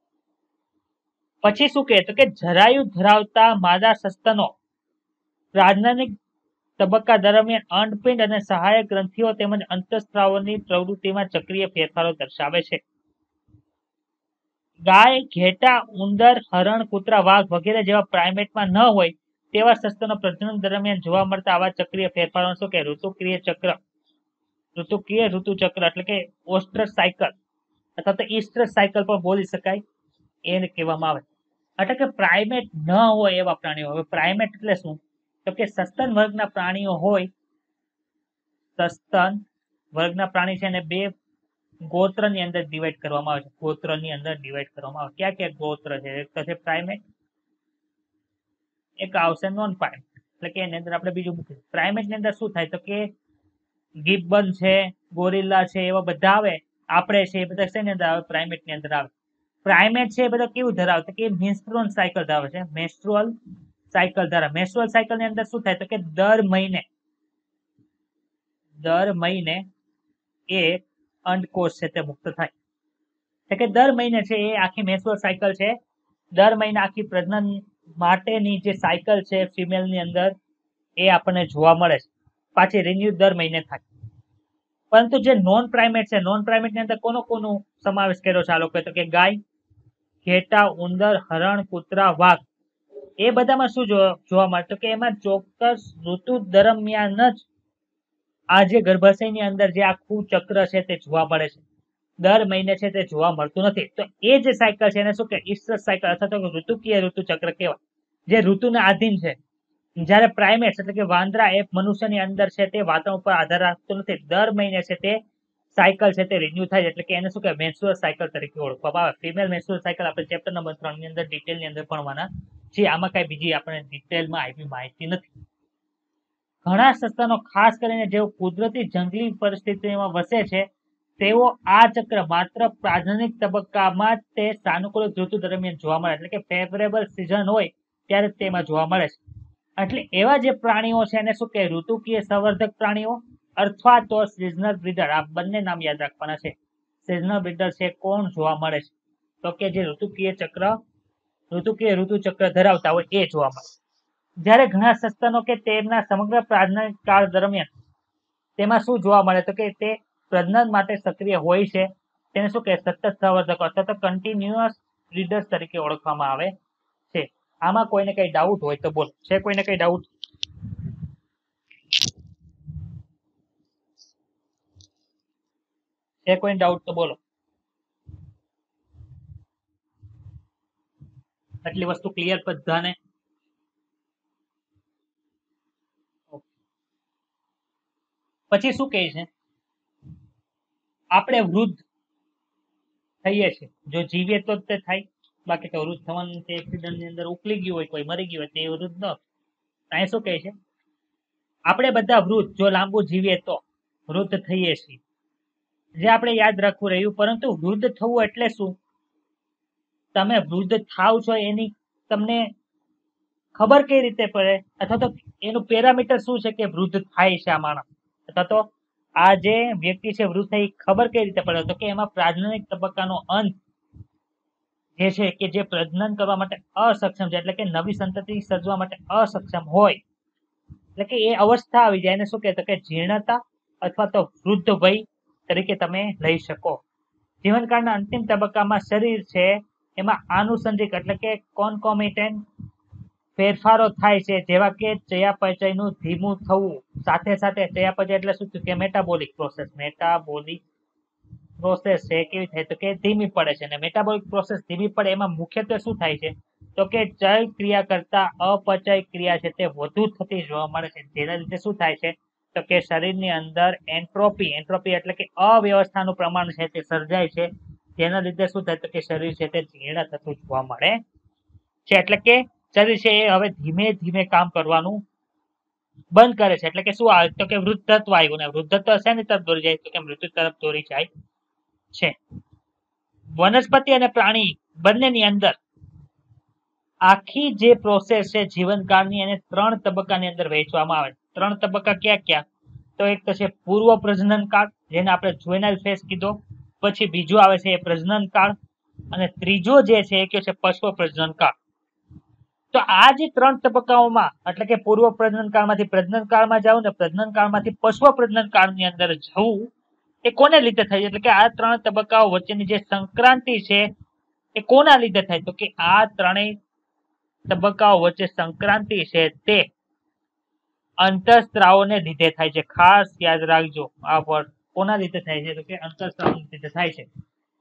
પછી શું કહે તો કે જરાયુ ધરાવતા માદા સસ્તનો પ્રાજનનિક તબક્કા દરમિયાન અંડપિંડ અને સહાયક ગ્રંથિઓ તેમજ અંતઃસ્ત્રાવોની પ્રવૃત્તિમાં ચક્રીય ફેરફારો દર્શાવે છે. ગાય, ઘેટા, ઉંદર, હરણ, કૂતરા, વાઘ વગેરે જેવા પ્રાઇમેટમાં ન હોય તેવા સસ્તનો પ્રજનન દરમિયાન જોવા મળતા આવા ચક્રીય ફેરફારો શું કે ઋતુક્રિય ચક્ર ઋતુક્રિય ઋતુચક્ર એટલે કે ઓસ્ટ્રસ સાયકલ અથવા તો ઈસ્ટ્રસ સાયકલ પણ બોલી શકાય, એને કહેવામાં આવે. એટલે કે પ્રાઇમેટ ન હોય એવા પ્રાણીઓ. હવે પ્રાઇમેટ એટલે શું તો કે સસ્તન વર્ગના પ્રાણીઓ હોય. સસ્તન વર્ગના પ્રાણી છે અને બે ગોત્રની અંદર ડિવાઈડ કરવામાં આવે છે. ગોત્રની અંદર ડિવાઈડ કરવામાં આવે. ક્યાં ક્યાં ગોત્ર છે? એક તો છે પ્રાઇમેટ, એક આવશે નોન પ્રાઇમેટ, એટલે કે એની અંદર આપણે બીજું મૂકીશું. પ્રાઇમેટ ની અંદર શું થાય તો કે ગિબ્બન છે, ગોરિલ્લા છે, એવા બધા આવે. આપણે છે એ બધા શેની અંદર આવે? પ્રાઇમેટ ની અંદર આવે. પ્રાઇમેટ છે એ બધા કેવું ધરાવે તો કે મેન્સ્ટ્રુઅલ સાયકલ ધરાવે છે. મેન્સ્ટ્રુઅલ સાયકલ ધરાવે. મેન્સ્ટ્રુઅલ સાયકલ ની અંદર શું થાય તો કે દર મહિને દર મહિને એક અંડકોષ છે તે મુક્ત થાય. એટલે કે દર મહિને છે એ આખી મેન્સ્ટ્રુઅલ સાયકલ છે, દર મહિને આખી પ્રજનન માટેની જે સાયકલ છે ફિમેલ ની અંદર એ આપણને જોવા મળે છે. પાછી રિન્યુ દર મહિને થાય. પરંતુ જે નોન પ્રાઇમેટ છે, નોન પ્રાઇમેટ ની અંદર કોનો કોનો સમાવેશ કર્યો છે આ લોકો તો કે ગાય, ઘેટા, ઉંદર, હરણ, કૂતરા, વાઘ, એ બધામાં શું જોવા મળે તો કે એમાં ચોક્કસ ઋતુ દરમિયાન જ આ જે ગર્ભાશયની અંદર જે આખું ચક્ર છે તે જોવા મળે છે. દર મહિને છે તે જોવા મળતું નથી. તો એ જે સાયકલ છે એને શું કે ઈસ્ટ્રસ સાયકલ અથવા તો ઋતુકીય ઋતુ ચક્ર કહેવાય, જે ઋતુના આધીન છે. જ્યારે પ્રાઇમેટ્સ એટલે કે વાંદરા એ મનુષ્યની અંદર છે તે વાતાવરણ ઉપર આધાર રાખતો નથી. દર મહિને છે તે સાયકલ છે તે રિન્યુ થાય એટલે કે એને શું કે મેન્સ્ટ્રુઅલ સાયકલ તરીકે ઓળખવામાં આવે. ફિમેલ મેન્સ્ટ્રુઅલ સાયકલ આપણે ચેપ્ટર નંબર ત્રણ ની અંદર ડિટેલની અંદર ભણવાના છે. આમાં કઈ બીજી આપણે ડિટેલમાં આવી માહિતી નથી. ઘણા સસ્તનો ખાસ કરીને જેઓ કુદરતી જંગલી પરિસ્થિતિમાં વસે છે તેઓ આ ચક્ર માત્ર પ્રાજનનિક તબક્કામાં જ તે સાનુકૂળ ઋતુ દરમિયાન જોવા મળે, એટલે કે ફેવરેબલ સિઝન હોય ત્યારે તેમાં જોવા મળે છે. એટલે એવા જે પ્રાણીઓ છે એને શું કે ઋતુકીય સંવર્ધક પ્રાણીઓ અથવા તો સિઝનલ બ્રીડર. આ બંને નામ યાદ રાખવાના છે. સિઝનલ બ્રીડર છે કોણ જોવા મળે છે તો કે જે ઋતુકીય ચક્ર ઋતુકીય ઋતુ ચક્ર ધરાવતા હોય એ જોવા મળે. જ્યારે ઘણા સસ્તનો કે તેમના સમગ્ર પ્રજનન કાળ દરમિયાન તેમાં શું જોવા મળે તો કે તે પ્રજનન માટે સક્રિય હોય છે. તેને શું કે સતત સંવર્ધકો અથવા તો કન્ટિન્યુઅસ બ્રીડર્સ તરીકે ઓળખવામાં આવે છે. આમાં કોઈને કઈ ડાઉટ હોય તો બોલો. છે કોઈને કઈ ડાઉટ? છે કોઈ ડાઉટ તો બોલો. આટલી વસ્તુ ક્લિયર બધાને? પછી શું કહે છે આપણે વૃદ્ધ થઈએ છીએ, જો જીવીએ તો જ તે થાય, બાકી તો વૃદ્ધ થવાનું તે એક્સિડન્ટ ની અંદર ઉકલી ગયું હોય, કોઈ મરી ગયું હોય તે વૃદ્ધ ન. અહીં શું કહે છે આપણે બધા વૃદ્ધ જો લાંબુ જીવીએ તો વૃદ્ધ થઈએ છીએ. જે આપણે યાદ રાખવું રહ્યું. પરંતુ વૃદ્ધ થવું એટલે શું? તમે વૃદ્ધ થાવ છો એની તમને ખબર કઈ રીતે પડે, અથવા તો એનું પેરામીટર શું છે કે વૃદ્ધ થાય છે આ માણસ, અથવા તો આ જે વ્યક્તિ છે વૃદ્ધ થઈ ખબર કઈ રીતે પડે તો કે એમાં પ્રાજનનિક તબક્કાનો અંત જે છે કે જે પ્રજનન કરવા માટે અસક્ષમ છે, એટલે કે નવી સંતતિ સર્જવા માટે અસક્ષમ હોય, એટલે કે એ અવસ્થા આવી જાય એને શું કહેતો કે જીર્ણતા અથવા તો વૃદ્ધ વય તરીકે તમે લઈ શકો. જીવનકાળના અંતિમ તબક્કામાં શરીર છે એમાં આનુષંગિક એટલે કે કોન્કોમિટન્ટ ફેરફારો થાય છે, જેવા કે ચયાપચયનું ધીમું થવું. સાથે સાથે ચયાપચય એટલે શું કે મેટાબોલિક પ્રોસેસ. મેટાબોલિક પ્રોસેસ છે કેવી થાય તો કે ધીમી પડે છે. અને મેટાબોલિક પ્રોસેસ ધીમી પડે એમાં મુખ્યત્વે શું થાય છે તો કે ચય ક્રિયા કરતા અપચય ક્રિયા છે તે વધુ થતી જોવા મળે છે, જેના લીધે શું થાય છે તો કે શરીરની અંદર એન્ટ્રોપી એન્ટ્રોપી એટલે કે અવ્યવસ્થાનું પ્રમાણ છે તે સર્જાય છે, જેના લીધે શું થાય તો કે શરીર છે તે જીર્ણ થતું જોવા મળે છે. એટલે કે શરીર છે એ હવે ધીમે ધીમે કામ કરવાનું બંધ કરે છે. એટલે કે શું આવે તો કે વૃદ્ધત્વ આવ્યું, ને વૃદ્ધત્વ શેની તરફ દોરી જાય તો કે મૃત્યુ તરફ દોરી જાય છે. વનસ્પતિ અને પ્રાણી બંનેની અંદર આખી જે પ્રોસેસ છે જીવનકાળની એને ત્રણ તબક્કાની અંદર વહેંચવામાં આવે. ત્રણ તબક્કા ક્યાં ક્યાં તો એક તો છે પૂર્વ પ્રજનન કાળ, જેને આપણે જુવેનાઇલ ફેઝ કીધો. પછી બીજું આવે છે પ્રજનન કાળ, અને ત્રીજો જે છે એ કયો છે પશ્વ પ્રજનન કાળ. તો આ જે ત્રણ તબક્કાઓમાં એટલે કે પૂર્વ પ્રજનન કાળમાંથી પ્રજનન કાળમાં જવું ને પ્રજનન કાળમાંથી પશ્વ પ્રજનન કાળની અંદર જવું એ કોને લીધે થાય? એટલે કે આ ત્રણ તબક્કાઓ વચ્ચેની જે સંક્રાંતિ છે એ કોના લીધે થાય? તો કે આ ત્રણેય તબક્કાઓ વચ્ચે સંક્રાંતિ છે તે અંતઃસ્ત્રાવોને લીધે થાય છે. ખાસ યાદ રાખજો આ વર્ડ કોના લીધે થાય છે તો કે અંતઃસ્ત્રાવોને લીધે થાય છે.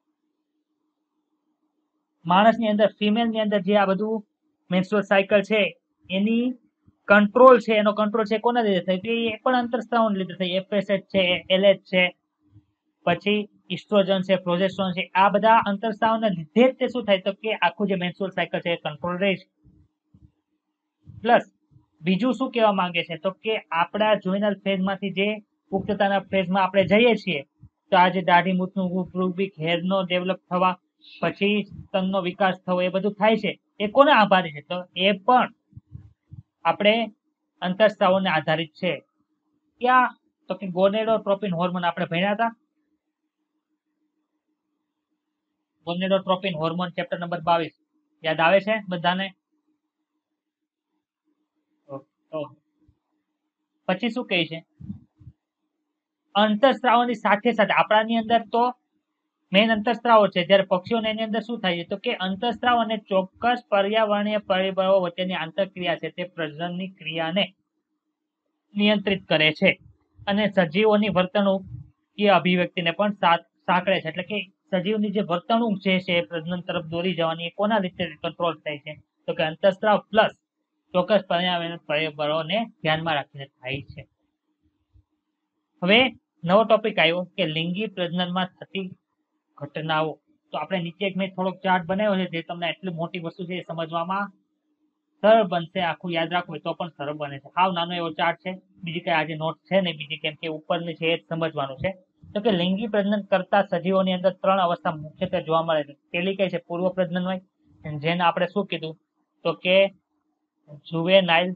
માણસની અંદર ફિમેલની અંદર જે આ બધું મેન્સ્ટ્રુઅલ સાયકલ છે એની કંટ્રોલ છે, એનો કંટ્રોલ છે કોના લીધે થાય તો એ પણ અંતઃસ્ત્રાવોને લીધે થાય. એફએસએચ છે, એલએચ છે, પછી ઇસ્ટ્રોજન છે, પ્રોજેસ્ટેરોન છે, આ બધા અંતઃસ્ત્રાવોને લીધે જ તે શું થાય તો કે આખું જે મેન્સ્ટ્રુઅલ સાયકલ છે એ કંટ્રોલ રહે છે. પ્લસ બીજું શું કહેવા માંગે છે તો કે આપણા જોઇનલ ફેઝમાંથી જે પુખ્તતાના ફેઝમાં આપણે જઈએ છીએ તો આ જે દાઢી મૂછનું પુbic હેરનો ડેવલપ થવા, પછી સ્તનનો વિકાસ થવો, એ બધું થાય છે એ કોને આભારી છે? તો એ પણ આપણે અંતઃસ્ત્રાવોને આધારિત છે. ક્યાં તો કે ગોનેડોટ્રોપિન હોર્મોન આપણે ભણ્યા હતા. ગોનેડોટ્રોપિન હોર્મોન ચેપ્ટર નંબર બાવીસ યાદ આવે છે બધાને? પછી શું કહે છે અંતઃસ્ત્રાવોની સાથે સાથે આપણાની અંદર તો મેઇન અંતઃસ્ત્રાવો છે, જ્યારે પક્ષીઓને એની અંદર શું થાય છે તો કે અંતઃસ્ત્રાવ અને ચોક્કસ પર્યાવરણીય પરિબળો વચ્ચેની આંતરક્રિયા છે તે પ્રજનનની ક્રિયાને નિયંત્રિત કરે છે, અને સજીવોની વર્તણૂક એ અભિવ્યક્તિને પણ સાંકળે છે. એટલે કે સજીવની જે વર્તણૂક છે એ પ્રજનન તરફ દોરી જવાની એ કોના લીધે કંટ્રોલ થાય છે તો કે અંતઃસ્ત્રાવ પ્લસ ચોક્કસ પર્યાવરણીય પરિબળોને ધ્યાનમાં રાખીને થાય છે. હવે નવો ટોપિક આવ્યો કે લિંગી પ્રજનનમાં થતી ઘટનાઓ. તો આપણે નીચે એક મેં થોડોક ચાર્ટ બનાવ્યો છે જે તમને એટલી મોટી વસ્તુ છે એ સમજવામાં સરળ બનશે. આખું યાદ રાખવું હોય તો પણ સરળ બને છે. હાવ નાનો એવો ચાર્ટ છે, બીજી કઈ આજે નોટ છે નહીં બીજી, કેમ કે ઉપરની છે એ જ સમજવાનું છે. તો કે લિંગી પ્રજનન કરતા સજીવોની અંદર ત્રણ અવસ્થા મુખ્યત્વે જોવા મળે છે. પેલી કઈ છે પૂર્વ પ્રજનન વય, જેને આપણે શું કીધું તો કે જુવેનાઇલ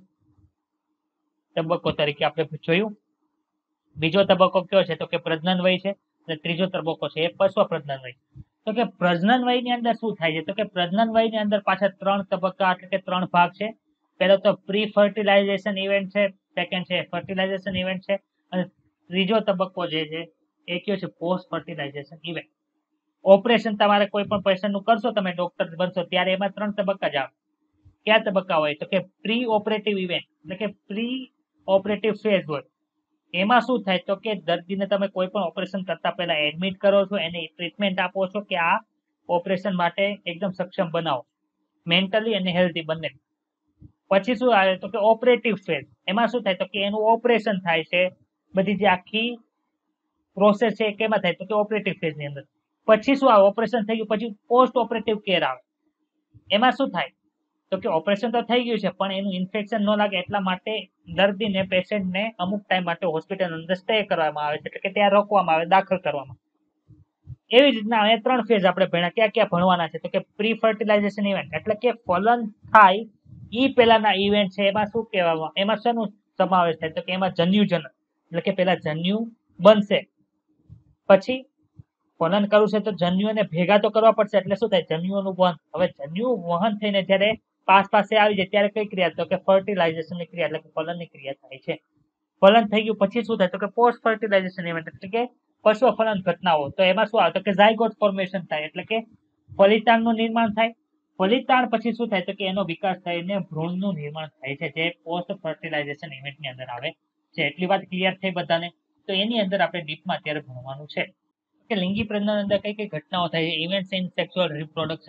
તબક્કો તરીકે આપણે જોયું. બીજો તબક્કો કયો છે તો કે પ્રજનન વય છે, અને ત્રીજો તબક્કો છે એ પશ્વ પ્રજનન વય. તો કે પ્રજનન વયની અંદર શું થાય છે તો કે પ્રજનન વયની અંદર પાછા ત્રણ તબક્કા એટલે કે ત્રણ ભાગ છે. પહેલો તો પ્રી ફર્ટિલાઇઝેશન ઇવેન્ટ છે, સેકન્ડ છે ફર્ટિલાઇઝેશન ઇવેન્ટ છે, અને ત્રીજો તબક્કો જે છે એ કયો છે પોસ્ટ ફર્ટિલાઇઝેશન ઇવેન્ટ. ઓપરેશન તમારે કોઈ પણ પેશન્ટનું કરશો, તમે ડોક્ટર બનશો ત્યારે એમાં ત્રણ તબક્કા જ આવે. કયા તબક્કા હોય તો કે પ્રી ઓપરેટિવ ઇવેન્ટ એટલે કે પ્રી ઓપરેટિવ ફેઝ હોય. એમાં શું થાય તો કે દર્દીને તમે કોઈ પણ ઓપરેશન કરતા પહેલા એડમિટ કરો છો, એને ટ્રીટમેન્ટ આપો છો કે આ ઓપરેશન માટે એકદમ સક્ષમ બનાવો, મેન્ટલી અને હેલ્ધી બંને. પછી શું આવે તો કે ઓપરેટિવ ફેઝ. એમાં શું થાય તો કે એનું ઓપરેશન થાય છે, બધી જે આખી પ્રોસેસ છે કેમાં થાય તો કે ઓપરેટિવ ફેઝ ની અંદર. પછી શું આવે ઓપરેશન થઈ ગયું પછી પોસ્ટ ઓપરેટિવ કેર આવે. એમાં શું થાય તો કે ઓપરેશન તો થઈ ગયું છે પણ એનું ઇન્ફેક્શન ન લાગે એટલા માટે દર્દીને પેશન્ટને અમુક ટાઈમ માટે હોસ્પિટલ અંદર સ્ટે કરવામાં આવે છે, એટલે કે ત્યાં રોકવામાં આવે, દાખલ કરવામાં. એવી જ રીતના એ ત્રણ ફેઝ આપણે ભણ્યા. ક્યાં ક્યાં ભણવાના છે તો કે પ્રી ફર્ટિલાઇઝેશન ઇવેન્ટ એટલે કે ફલન થાય ઈ પહેલાના ઇવેન્ટ છે. એમાં શું કહેવામાં એમાં શેનું સમાવેશ થાય તો કે એમાં જન્યુજનન એટલે કે પેલા જન્યુ બનશે, પછી ફલન કરવું છે તો જન્યુઓને ભેગા તો કરવા પડશે, એટલે શું થાય જન્યુઓનું વહન. હવે જન્યુ વહન થઈને જ્યારે પાસ પાસે આવી જાય ત્યારે કઈ ક્રિયા તો કે ફર્ટિલાઇઝેશન ની ક્રિયા એટલે કે ફલનની ક્રિયા થાય છે. ફલન થઈ ગયું પછી શું થાય તો કે પોસ્ટ ફર્ટિલાઇઝેશન ઇવેન્ટ એટલે કે પશ્વ ફલન ઘટનાઓ. તો એમાં શું આવે તો કે ઝાયગોટ ફોર્મેશન થાય એટલે કે ફલિતાંડનું નિર્માણ થાય. ફલિતાંડ પછી શું થાય તો કે એનો વિકાસ થઈને ભ્રૂણનું નિર્માણ થાય છે, જે પોસ્ટ ફર્ટિલાઇઝેશન ઇવેન્ટની અંદર આવે છે. એટલી વાત ક્લિયર થઈ બધાને? તો એની અંદર આપણે ડીપમાં અત્યારે ભણવાનું છે કે લિંગી પ્રજનન અંદર કઈ કઈ ઘટનાઓ થાય છે. ઇવેન્ટ્સ ઇન સેક્સ્યુઅલ રિપ્રોડક્શન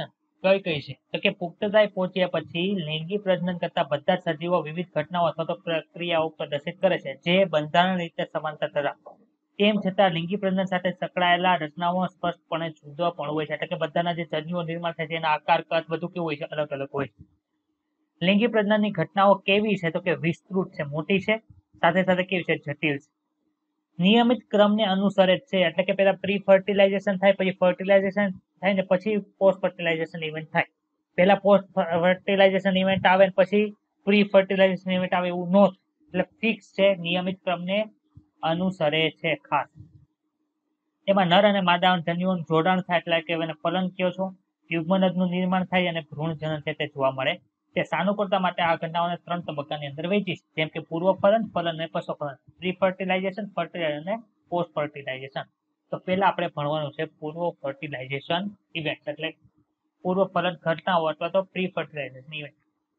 કઈ કઈ છે તો કે પુખ્તતાએ પહોંચ્યા પછી લિંગી પ્રજનન કરતા બધા જ સજીવો વિવિધ ઘટનાઓ અથવા તો પ્રક્રિયાઓ પ્રદર્શિત કરે છે જે બંધારણ રીતે સમાનતા ધરાવતા તેમ છતાં લિંગી પ્રજનન સાથે સંકળાયેલા રચનાઓ સ્પષ્ટપણે જુદા પણ હોય છે એટલે કે બધાના જે જન્યુઓ નિર્માણ થાય છે એના આકાર કદ બધું કેવું હોય છે અલગ અલગ હોય છે લિંગી પ્રજનનની ઘટનાઓ કેવી છે તો કે વિસ્તૃત છે મોટી છે સાથે સાથે કેવી છે જટિલ છે નિયમિત ક્રમને અનુસરે છે એટલે કે પેલા પ્રી ફર્ટિલાઇઝેશન થાય પછી ફર્ટિલાઇઝેશન થાય ને પછી પોસ્ટ ફર્ટિલાઇઝેશન ઇવેન્ટ થાય પેલા પોસ્ટ ફર્ટિલાઇઝેશન ઇવેન્ટ આવે પછી પ્રી ફર્ટિલાઇઝેશન ઇવેન્ટ આવે એવું નો એટલે ફિક્સ છે નિયમિત ક્રમને અનુસરે છે ખાસ એમાં નર અને માદા જન્યુઓનું જોડાણ થાય એટલે કે એને ફલન કહો છો યુગ્મનદનું નિર્માણ થાય અને ભ્રૂણ જનન છે તે જોવા મળે તે સાનુકૂળતા માટે આ ઘટનાઓને ત્રણ તબક્કાની અંદર વહેંચી છે જેમ કે પૂર્વ ફલન ફલન અને પશ્વ ફલન પ્રી ફર્ટિલાઇઝેશન ફર્ટિલાઇઝેશન અને પોસ્ટ ફર્ટિલાઇઝેશન તો પેલા આપણે ભણવાનું છે પૂર્વ ફર્ટિલાઇઝેશન ઇવેન્ટ એટલે પૂર્વ ફલન ઘટનાઓ અથવા તો પ્રી ફર્ટિલાઇઝેશન ઇવેન્ટ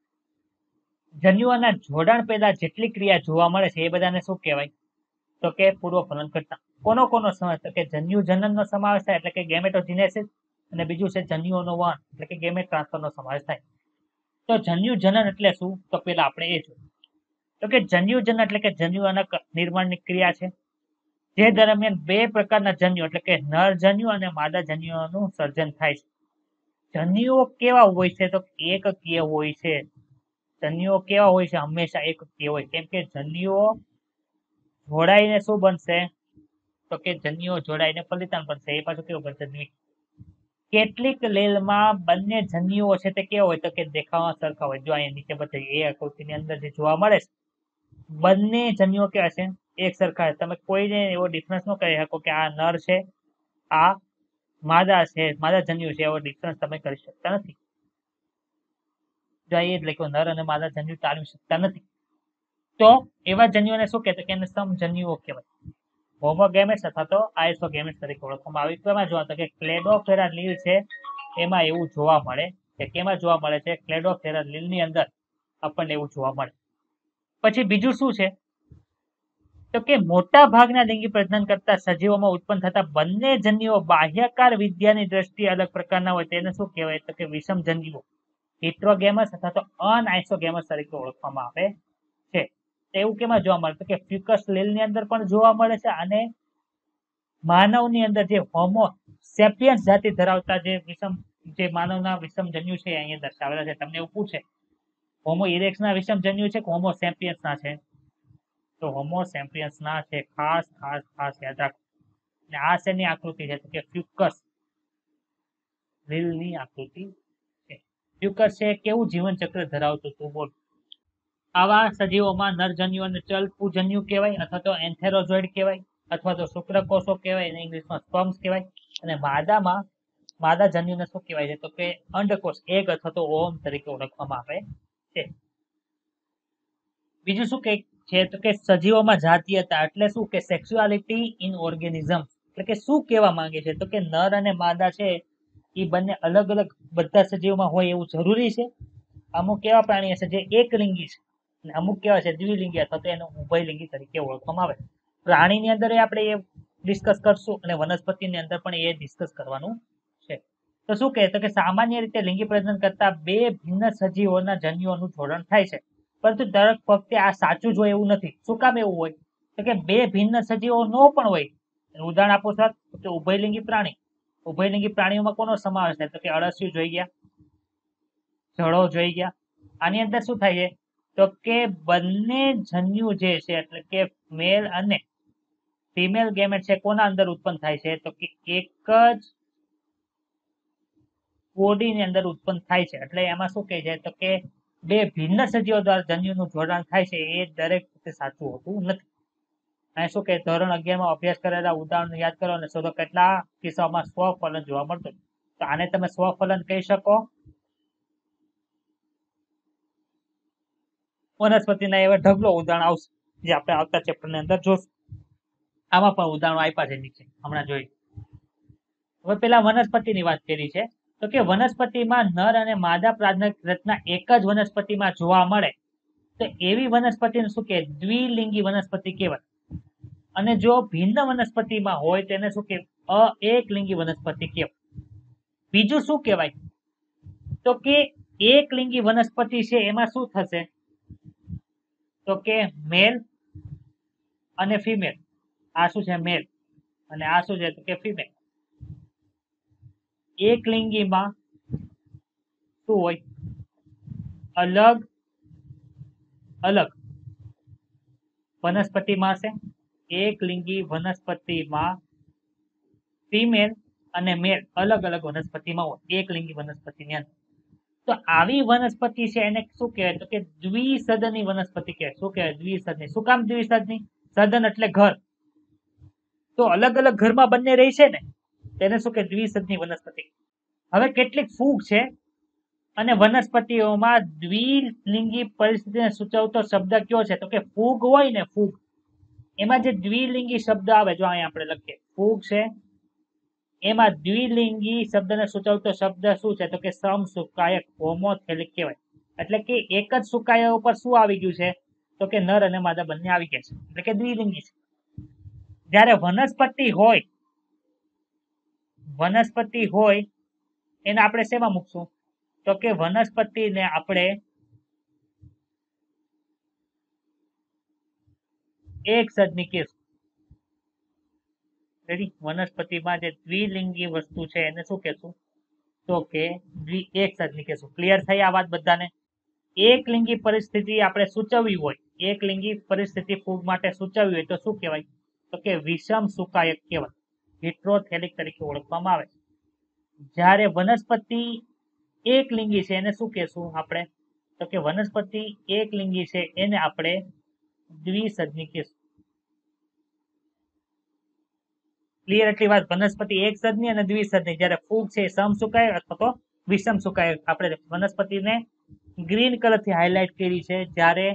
જન્યુઓના જોડાણ પેલા જેટલી ક્રિયા જોવા મળે છે એ બધાને શું કહેવાય તો કે પૂર્વ ફલન ઘટના કોનો કોનો સમાવેશ તો કે જન્યુ જનનનો સમાવેશ થાય એટલે કે ગેમેટોજિનેસિસ અને બીજું છે જન્યુઓનો વહન એટલે કે ગેમેટ ટ્રાન્સફરનો સમાવેશ થાય તો જન્યુ જનન એટલે શું તો પેલા આપણે એ જોયું તો કે જન્યુ જનન એટલે કે જન્યુઓના નિર્માણની ક્રિયા છે જે દરમિયાન બે પ્રકારના જન્યુ એટલે કે નર જન્યુ અને માદા જન્યુઓનું સર્જન થાય છે જન્યુઓ કેવા હોય છે તો એકકીય હોય છે જન્યુઓ કેવા હોય છે હંમેશા એકકીય હોય કેમ કે જન્યુઓ જોડાઈને શું બનશે તો કે જન્યુઓ જોડાઈને ફલિતાંડ બનશે એ પાછું કેવું બનશે કેટલીક લીલમાં બંને જન્યુઓ છે તે કેવા હોય તો કે દેખાવામાં સરખા હોય જો અહીંયા નીચે બતાવી એ આકૃતિની અંદર જે જોવા મળે છે બંને જન્યુઓ કેવા છે એક સરખા તમે કોઈને એવો ડિફરન્સ ન કરી શકો કે આ નર છે આ માદા છે માદા જન્યુ છે એવો ડિફરન્સ તમે કરી શકતા નથી જો એ જ લખ્યું નર અને માદા જન્યુ તારવી શકતા નથી તો એવા જન્યુઓને શું કહેવાય કે એને સમજન્યુઓ કહેવાય હોમોગેમેટ્સ અથવા તો આઇસોગેમેટ્સ તરીકે ઓળખવામાં આવે તો એમાં જોવા તો કે ક્લેડોફેરા લીલ છે એમાં એવું જોવા મળે કે કેમાં જોવા મળે છે ક્લેડોફેરા લીલની અંદર આપણને એવું જોવા મળે પછી બીજું શું છે તો કે મોટા ભાગના લિંગી પ્રજનન કરતા સજીવોમાં ઉત્પન્ન થતા બંને જન્યુઓ બાહ્યકાર વિદ્યાની દ્રષ્ટિએ અલગ પ્રકારના હોય તેને શું કહેવાય તો કે વિષમ જન્યુઓ હિટ્રોગેમસ અથવા તો અનઆઇસોગેમસ તરીકે ઓળખવામાં આવે છે એવું કેમાં જોવા મળે તો કે ફ્યુકસ લીલની અંદર પણ જોવા મળે છે અને માનવની અંદર જે હોમો સેપિયન્સ જાતિ ધરાવતા જે વિષમ જે માનવના વિષમ જન્યુ છે અહીંયા દર્શાવેલા છે તમને એવું પૂછે હોમો ઇરેક્સના વિષમ જન્યુ છે કે હોમો સેપિયન્સના છે તો હોમો સેપિયન્સના છે ખાસ ખાસ ખાસ યાદ રાખો અને આ શેની આકૃતિ છે તો કે ફ્યુકસ લીલની આકૃતિ છે ફ્યુકસ છે કેવું જીવન ચક્ર ધરાવતું હતું બોલ આવા સજીવોમાં નરજન્યુઓને ચલપુજન્યુ કહેવાય અથવા તો એન્થેરોઝોઇડ કહેવાય અથવા તો શુક્રકોષો કહેવાય અને ઇંગ્લિશમાં સ્પર્મ્સ કહેવાય અને માદામાં માદા જન્યુને શું કહેવાય છે તો કે અંડકોષ એગ અથવા તો ઓવમ તરીકે ઓળખવામાં આવે છે બીજું શું કે છે તો કે સજીવોમાં જાતીયતા એટલે શું કે સેક્સ્યુઆલિટી ઇન ઓર્ગેનિઝમ એટલે કે શું કહેવા માંગે છે તો કે નર અને માદા છે એ બંને અલગ અલગ બધા સજીવોમાં હોય એવું જરૂરી છે અમુક એવા પ્રાણીઓ છે જે એકલિંગી છે અને અમુક કેવા છે દ્વિલિંગી અથવા તો એને ઉભયલિંગી તરીકે ઓળખવામાં આવે પ્રાણીની અંદર આપણે એ ડિસ્કસ કરશું અને વનસ્પતિની અંદર પણ એ ડિસ્કસ કરવાનું છે તો શું કહે તો કે સામાન્ય રીતે લિંગી પ્રજનન કરતા બે ભિન્ન સજીવોના જન્યુઓનું જોડાણ થાય છે પરંતુ દરેક વખતે આ સાચું જ હોય એવું નથી શું કામ એવું હોય તો કે બે ભિન્ન સજીવો નો પણ હોય ઉદાહરણ આપો સર કે ઉભયલિંગી પ્રાણી ઉભયલિંગી પ્રાણીઓમાં કોનો સમાવેશ થાય તો કે અળસિયું જોઈ ગયા જળો જોઈ ગયા આની અંદર શું થાય છે તો કે બંને જન્યુ જે છે એટલે કે મેલ અને ફિમેલ ગેમેટ છે કોના અંદર ઉત્પન્ન થાય છે તો કે એક જ બોડીની અંદર ઉત્પન્ન થાય છે એટલે એમાં શું કહે છે તો કે બે ભિન્ન સજીવો દ્વારા જન્યુનું જોડાણ થાય છે એ દરેક વખતે સાચું હોતું નથી અને શું કે ધોરણ અગિયાર માં અભ્યાસ કરેલા ઉદાહરણ યાદ કરો અને શોધો કેટલા કિસ્સાઓમાં સ્વફલન જોવા મળતું તો આને તમે સ્વફલન કહી શકો વનસ્પતિના એવા ઢગલો ઉદાહરણ આવશે જે આપણે આવતા ચેપ્ટર ની અંદર જોશું આમાં પણ ઉદાહરણો આપ્યા છે નીચે હમણાં જોઈ હવે પેલા વનસ્પતિની વાત કરી છે તો કે વનસ્પતિમાં નર અને માદા પ્રાજનક રચના એક જ વનસ્પતિમાં જોવા મળે તો એવી વનસ્પતિને શું કે દ્વિલિંગી વનસ્પતિ કહેવાય અને જો ભિન્ન વનસ્પતિમાં હોય તેને શું કે અએકલિંગી વનસ્પતિ કહેવાય બીજું શું કહેવાય તો કે એક લિંગી વનસ્પતિ છે એમાં શું થશે તો કે મેલ અને ફિમેલ, આ શું છે મેલ અને આ શું છે તો કે ફિમેલ. એક લિંગીમાં શું હોય અલગ અલગ વનસ્પતિમાં છે. એક લિંગી વનસ્પતિમાં ફિમેલ અને મેલ અલગ અલગ વનસ્પતિમાં હોય એક લિંગી વનસ્પતિની અંદર. તો આવી વનસ્પતિ છે એને શું કહેવાય તો કે દ્વિસદની વનસ્પતિ કહેવાય. શું કહેવાય દ્વિસદની. શું કામ દ્વિસદની? સદન એટલે ઘર. તો અલગ અલગ ઘરમાં બંને રહી છે ને તેને શું કે દ્વિસદની વનસ્પતિ. હવે કેટલીક ફૂગ છે અને વનસ્પતિઓમાં દ્વિલિંગી પરિસ્થિતિને સૂચવતો શબ્દ કયો છે તો કે ફૂગ હોય ને ફૂગ એમાં જે દ્વિલિંગી શબ્દ આવે જો અહીંયા આપણે લખીએ ફૂગ છે એમાં દ્વિલિંગી શબ્દને સૂચવતો શબ્દ શું છે તો કે સમસુકાયક હોમોથેલિક કહેવાય. એટલે કે એક જ સુકાય ઉપર શું આવી ગયું છે તો કે નર અને માદા બંને આવી ગયા છે એટલે કે દ્વિલિંગી છે. જ્યારે વનસ્પતિ હોય વનસ્પતિ હોય એને આપણે શેમાં મૂકશું તો કે વનસ્પતિને આપણે એક સદની કહેશું. રેડી. વનસ્પતિમાં જે દ્વિલિંગી વસ્તુ છે એને શું કહેશું તો કે એક સદની કહેશું. ક્લિયર થઈ આ વાત બધાને? એક લિંગી પરિસ્થિતિ આપણે સૂચવવી હોય એક લિંગી પરિસ્થિતિ ફૂગ માટે સૂચવવી હોય તો શું કહેવાય તો કે વિષમ સુકાયક કહેવાય. હિટ્રોથેલિક તરીકે ઓળખવામાં આવે છે. જ્યારે વનસ્પતિ એક લિંગી છે એને શું કહેશું આપણે તો કે વનસ્પતિ એક લિંગી છે એને આપણે દ્વિસદની કહેશું. ક્લિયર એટલી વાત? વનસ્પતિ એક સદની અને દ્વિસદની. જ્યારે ફૂગ છે સમસુકાય અથવા તો વિષમ સુકાય. આપણે વનસ્પતિને ગ્રીન કલર થી હાઇલાઇટ કરી છે જ્યારે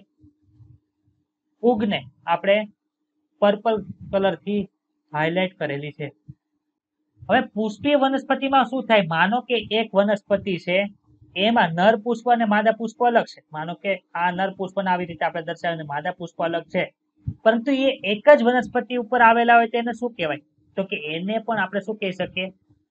ફૂગને આપણે પર્પલ કલર થી હાઇલાઇટ કરેલી છે. હવે પુષ્પીય વનસ્પતિમાં શું થાય માનો કે એક વનસ્પતિ છે એમાં નર પુષ્પ અને માદા પુષ્પ અલગ છે. માનો કે આ નર પુષ્પ આવી રીતે આપણે દર્શાવીને માદા પુષ્પ અલગ છે પરંતુ એ એક જ વનસ્પતિ ઉપર આવેલા હોય તેને શું કહેવાય તો કે એને પણ આપણે શું કહી શકીએ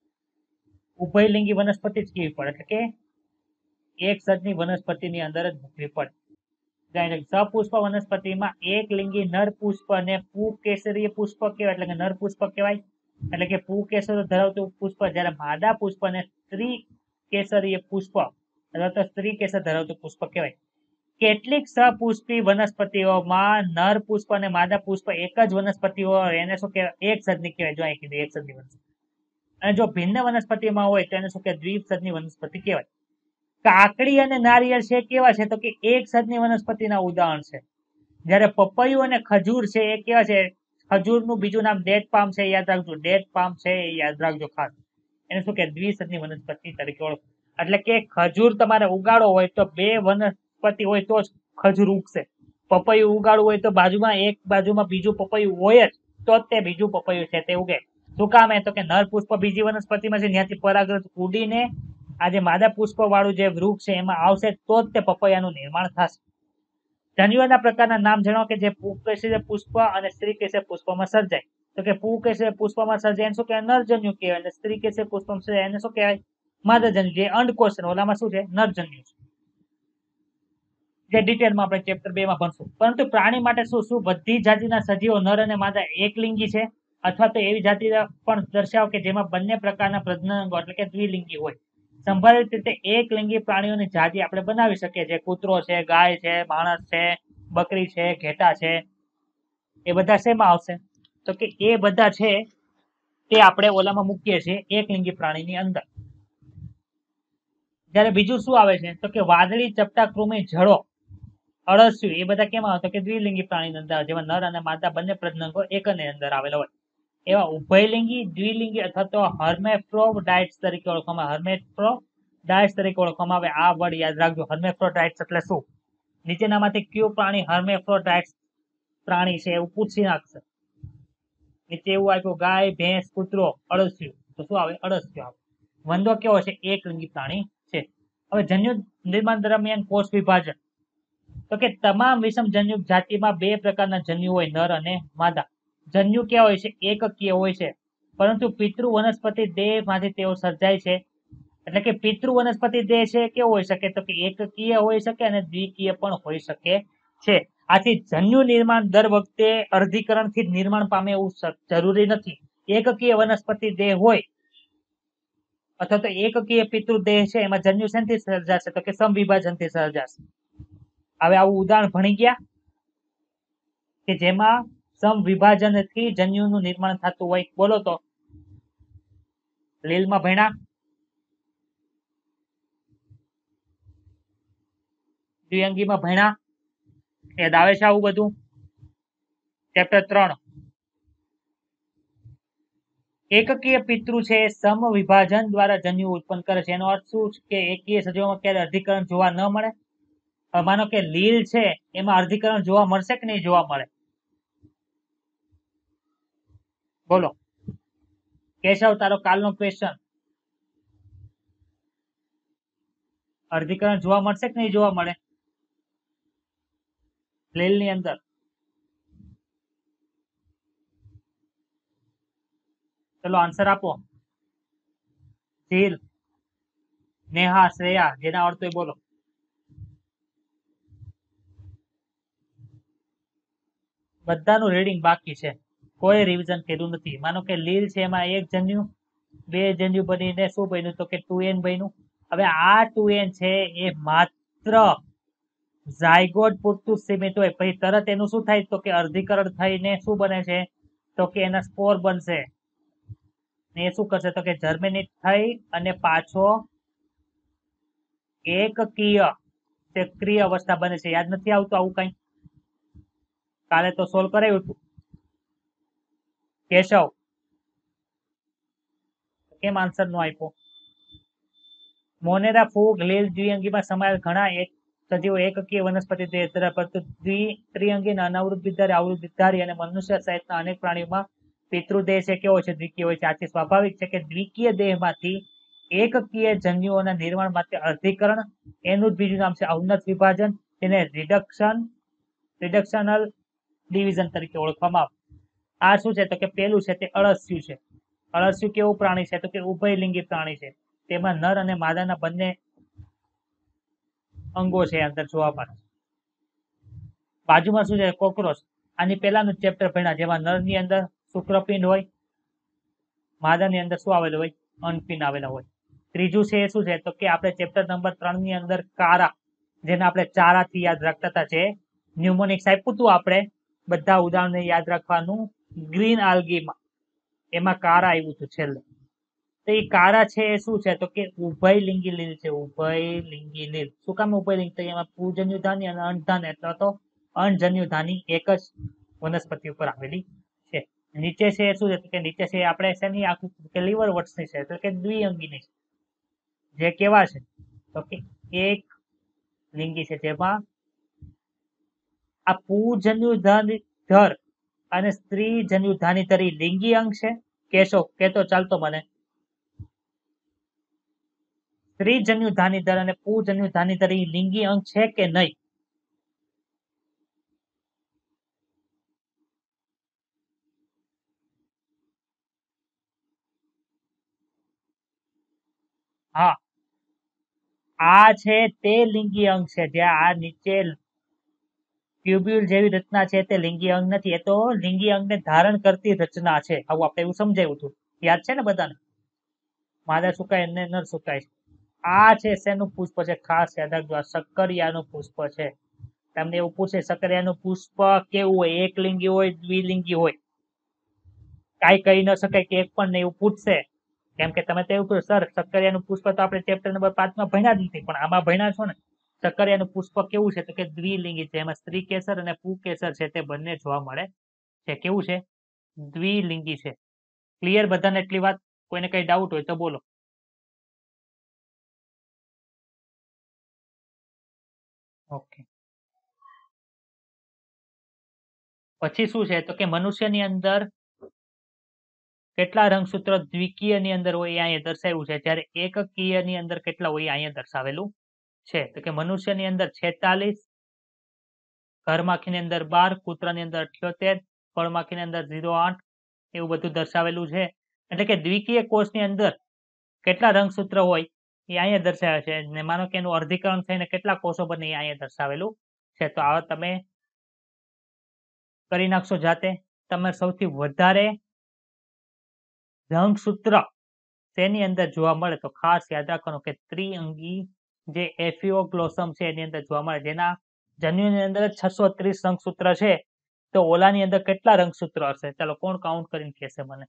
ઉભયલિંગી વનસ્પતિ જ કહેવી પડે. એટલે કે એક સદની વનસ્પતિની અંદર જ મૂકવી પડે. સપુષ્પ વનસ્પતિમાં એક લિંગી નર પુષ્પ અને પુકેસરીય પુષ્પ કહેવાય એટલે કે નર પુષ્પ કહેવાય. એટલે કે પુકેસર ધરાવતું પુષ્પ. જ્યારે માદા પુષ્પ અને સ્ત્રી કેસરીય પુષ્પ અથવા તો સ્ત્રી કેસર ધરાવતું પુષ્પ કહેવાય. કેટલીક સપુષ્પી વનસ્પતિઓમાં નર પુષ્પ અને માદા પુષ્પ એક જ વનસ્પતિઓ એને શું કહેવાય એક સદની કહેવાય. જો અહીં કીધું એક સદની વનસ્પતિ. અને જો ભિન્ન વનસ્પતિમાં હોય તો એને શું કહેવાય દ્વિસદની વનસ્પતિ કહેવાય. કાકડી અને નારિયેળ છે કેવા છે તો કે એક સદની વનસ્પતિના ઉદાહરણ છે. જ્યારે પપૈયું અને ખજૂર છે એ કેવા છે ખજૂરનું બીજું નામ ડેટ પામ છે યાદ રાખજો. ડેટ પામ છે એ યાદ રાખજો ખાસ. એને શું કે દ્વિસદની વનસ્પતિ તરીકે ઓળખો. એટલે કે ખજૂર તમારે ઉગાડો હોય તો બે વનસ્પતિ હોય તો જ ખજૂર ઉગશે. પપૈયું ઉગાડવું હોય તો બાજુમાં એક બાજુમાં બીજું પપૈયું હોય જ તો જ તે બીજું પપૈયું છે તે ઉગે. શું કામ એ તો કે નર પુષ્પ બીજી વનસ્પતિમાં છે ત્યાંથી પરાગરજ ઉડીને આ જે માદા પુષ્પ વાળું જે વૃક્ષ છે એમાં આવશે તો જ તે પપૈયાનું નિર્માણ થશે. જન્યુઓના પ્રકારના નામ જણાવો કે જે પુંકેસરીય પુષ્પ અને સ્ત્રીકેસરીય પુષ્પમાં સર્જાય. તો કે પુંકેસરીય પુષ્પમાં સર્જાય એને શું કહેવાય નરજન્યુ કહેવાય અને સ્ત્રીકેસરીય પુષ્પમાં સર્જાય એને શું કહેવાય માદાજન્યુ. જે અંડકોષ છે ઓલામાં શું છે નરજન્યુ છે. જે ડિટેલમાં આપણે ચેપ્ટર બે માં ભણશું. પરંતુ પ્રાણી માટે શું શું બધી જાતિના સજીવો નર અને માદા એકલિંગી છે અથવા તો એવી જાતિ પણ દર્શાવો કે જેમાં બંને પ્રકારના પ્રજનન એટલે કે દ્વિલિંગી હોય. સંભાવિત રીતે એક લિંગી પ્રાણીઓની જાતિ આપણે બનાવી શકીએ. જે કૂતરો છે, ગાય છે, માણસ છે, બકરી છે, ઘેટા છે, એ બધા શેમાં આવશે તો કે એ બધા છે તે આપણે ઓલામાં મૂકીએ છીએ એક લિંગી પ્રાણીની અંદર. જ્યારે બીજું શું આવે છે તો કે વાદળી, ચપટા, કૃમિ, જળો, અળસિયું એ બધા કેમ આવે તો કે દ્વિલિંગી પ્રાણીની અંદર જેમાં નર અને માદા બંને પ્રજનકો એક ની અંદર આવેલા હોય. એવા ઉભયલિંગી, દ્વિલિંગી અથવા તો હર્મેફ્રોડાઇટ્સ તરીકે ઓળખવામાં હર્મેફ્રોડાઇટ્સ તરીકે ઓળખવામાં આવે. આ વર્ડ યાદ રાખજો. હર્મેફ્રોડાઇટ્સ એટલે શું? નીચેનામાંથી કયું પ્રાણી હર્મેફ્રોડાઇટ્સ પ્રાણી છે એવું પૂછી નાખશે. નીચે એવું આપ્યું ગાય, ભેંસ, કૂતરો, અળસિયું તો શું આવે અળસિયું આવે. વંદો કેવો છે એક લિંગી પ્રાણી છે. હવે જન્યુ નિર્માણ દરમિયાન કોષ વિભાજન તો કે તમામ વિષમ જન્યુ જાતિમાં બે પ્રકારના જન્યુ હોય નર અને માદા. જન્યુ કેવા હોય છે એકકીય હોય છે પરંતુ પિતૃ વનસ્પતિ દેહમાંથી તેઓ સર્જાય છે એટલે કે પિતૃ વનસ્પતિ દેહ છે કેવો હોઈ શકે તો કે એકકીય હોઈ શકે અને દ્વિકીય પણ હોઈ શકે છે. આથી જન્યુ નિર્માણ દર વખતે અર્ધીકરણથી જ નિર્માણ પામે એવું જરૂરી નથી. એકકીય વનસ્પતિ દેહ હોય અથવા તો એકકીય પિતૃ દેહ છે એમાં જન્યુ શેનથી સર્જાશે તો કે સમવિભાજનથી સર્જાશે. હવે આવું ઉદાહરણ ભણી ગયા કે જેમાં સમવિભાજનથી જન્યુનું નિર્માણ થતું હોય. બોલો તો લીલમાં ભણ્યા, દ્વિઅંગીમાં ભણ્યા, યાદ આવે છે આવું બધું? ચેપ્ટર ત્રણ એકકીય પિતૃ છે સમ વિભાજન દ્વારા જન્યુ ઉત્પન્ન કરે છે. એનો અર્થ શું કે એકકીય સજીવોમાં ક્યારે અર્ધીકરણ જોવા ન મળે. માનો કે લીલ છે એમાં અર્ધીકરણ જોવા મળશે કે નહીં જોવા મળે? બોલો કેશવ, તારો કાલનો ક્વેશ્ચન. અર્ધીકરણ જોવા મળશે કે નહીં જોવા મળે લીલ ની અંદર? ચલો આન્સર આપો. જીલ, નેહા, શ્રેયા, જેના આવડતો હોય બોલો. બધાનું રીડિંગ બાકી છે, કોઈ રિવિઝન કર્યું નથી. માનો કે લીલ છે એમાં એક જન્યુ, બે જન્યુ બનીને શું બન્યું તો કે ટુ એન બન્યું. હવે આ ટુ એન છે એ માત્ર ઝાયગોટ પૂરતું સીમિત હોય, પછી તરત એનું શું થાય તો કે અર્ધીકરણ થઈને શું બને છે તો કે એના સ્પોર બનશે. એ શું કરશે તો કે જર્મિનેટ થઈ અને પાછો એકકીય સક્રિય અવસ્થા બને છે. યાદ નથી આવતું આવું કઈ? કાલે તો સોલ્વ કરાયું હતું. કેશવ કેમ આન્સર નો આપ્યો? મોનેરા, ફૂગ, લીલ દ્વિઅંગીમાં સમાયેલ ઘણા એક સજીવો એકકીય વનસ્પતિ દેહ ધરાવે, પરંતુ દ્વિ ત્રિઅંગી અનાવૃત્તિધારી, આવૃત્તિધારી અને મનુષ્ય સહિતના અનેક પ્રાણીઓમાં પિતૃદેહ છે કેવો છે દ્વિકીય હોય છે. આથી સ્વાભાવિક છે કે દ્વિકીય દેહમાંથી એકકીય જન્યુઓના નિર્માણ માટે અર્ધીકરણ, એનું જ બીજું નામ છે અવનત વિભાજન, તેને રિડક્શન રિડક્શનલ ડિવિઝન તરીકે ઓળખવામાં આવે. આ શું છે તો કે પેલું છે તે અળસિયું છે. અળસિયું કેવું પ્રાણી છે તો કે ઉભયલિંગી પ્રાણી છે. તેમાં નર અને માદાના બંને અંગો છે અંદર જોવા મળે. બાજુમાં શું છે કોકરોચ. આની પહેલાનું ચેપ્ટર ભણ્યા જેમાં નરની અંદર શુક્રપિંડ હોય, માદાની અંદર શું આવેલું હોય અંડપિંડ આવેલા હોય. ત્રીજું છે એ શું છે તો કે આપણે ચેપ્ટર નંબર ત્રણ ની અંદર કારા, જેને આપણે ચારાથી યાદ રાખતા હતા, જે ન્યુમોનિક્સ આપ્યું હતું આપણે બધા ઉદાહરણને યાદ રાખવાનું ગ્રીન આલ્ગીમાં, એમાં કારા આવ્યું હતું છેલ્લે. તો એ કારા છે એ શું છે તો કે ઉભયલિંગી લીલ છે. ઉભયલિંગી લીલ શું કામ ઉભયલિંગ? તો એમાં પૂજન્યુધાની અને અંડધાની અથવા તો અંડજન્યુધાની એક જ વનસ્પતિ ઉપર આવેલી છે. નીચે છે શું છે કે નીચે છે આપણે શેની આખું કે લીવર વટ્સની છે એટલે કે દ્વિઅંગીની છે. જે કેવા છે તો કે એક લિંગી છે, જેમાં આ પૂજન્યુધાની ધર અને સ્ત્રી જન્યુધાની ધરી લિંગી અંગ છે. કેશો કેતો ચાલતો મને. સ્ત્રી જન્યુધાની ધર અને પૂજન્યુધાની ધરી લિંગી અંગ છે કે નહીં? હા, આ છે તે લિંગી અંગ છે. જે આ નીચે ટ્યુબ્યુલ જેવી રચના છે તે લિંગી અંગ નથી, એ તો લિંગી અંગને ધારણ કરતી રચના છે. આવું આપણે એવું સમજાવ્યું હતું, યાદ છે ને બધાને? માદા સુકાય અને નર સુકાય. આ છે શેનું પુષ્પ છે? ખાસ યાદ રાખજો, આ સક્કરિયાનું પુષ્પ છે. તમને એવું પૂછે સક્કરિયાનું પુષ્પ કેવું હોય, એક લિંગી હોય દ્વિલિંગી હોય? કાંઈ કહી ન શકાય કે એક પણ નહીં, એવું પૂછશે. કેમ કે તમે તો એવું કહો સર સક્કરિયાનું પુષ્પ તો આપણે ચેપ્ટર નંબર પાંચમાં ભણ્યા જ નથી, પણ આમાં ભણ્યા છો ને. સક્કરિયાનું પુષ્પ કેવું છે તો કે દ્વિલિંગી છે. એમાં સ્ત્રી કેસર અને પુંકેસર છે તે બંને જોવા મળે છે. કેવું છે? દ્વિલિંગી છે. ક્લિયર બધાને એટલી વાત? કોઈને કઈ ડાઉટ હોય તો બોલો. ઓકે, પછી શું છે તો કે મનુષ્યની અંદર કેટલા રંગસૂત્રો દ્વિકીય ની અંદર હોય અહીંયા દર્શાવ્યું છે, જ્યારે એકકીય ની અંદર કેટલા હોય અહીંયા દર્શાવેલું છે. તો કે મનુષ્યની અંદર છેતાલીસ, ઘરમાખીની અંદર બાર, કૂતરાની અંદર અઠ્યોતેર, ફળમાખીની અંદર ઝીરો આઠ, એવું બધું દર્શાવેલું છે. એટલે કે દ્વિકીય કોષની અંદર કેટલા રંગસૂત્ર હોય એ અહીંયા દર્શાવે છે ને માનો કે એનું અર્ધીકરણ થઈને કેટલા કોષો બને એ અહીંયા દર્શાવેલું છે. તો આવા તમે કરી નાખશો જાતે. તમે સૌથી વધારે રંગસૂત્ર તેની અંદર જોવા મળે તો ખાસ યાદ રાખવાનું કે ત્રિઅંગી જે એફિયોગ્લોસમ છે એની અંદર જોવા મળે, જેના જન્યુની અંદર છસો ત્રીસ રંગસૂત્ર છે. તો ઓલાની અંદર કેટલા રંગસૂત્ર હશે? ચાલો કોણ કાઉન્ટ કરીને કહેશે મને?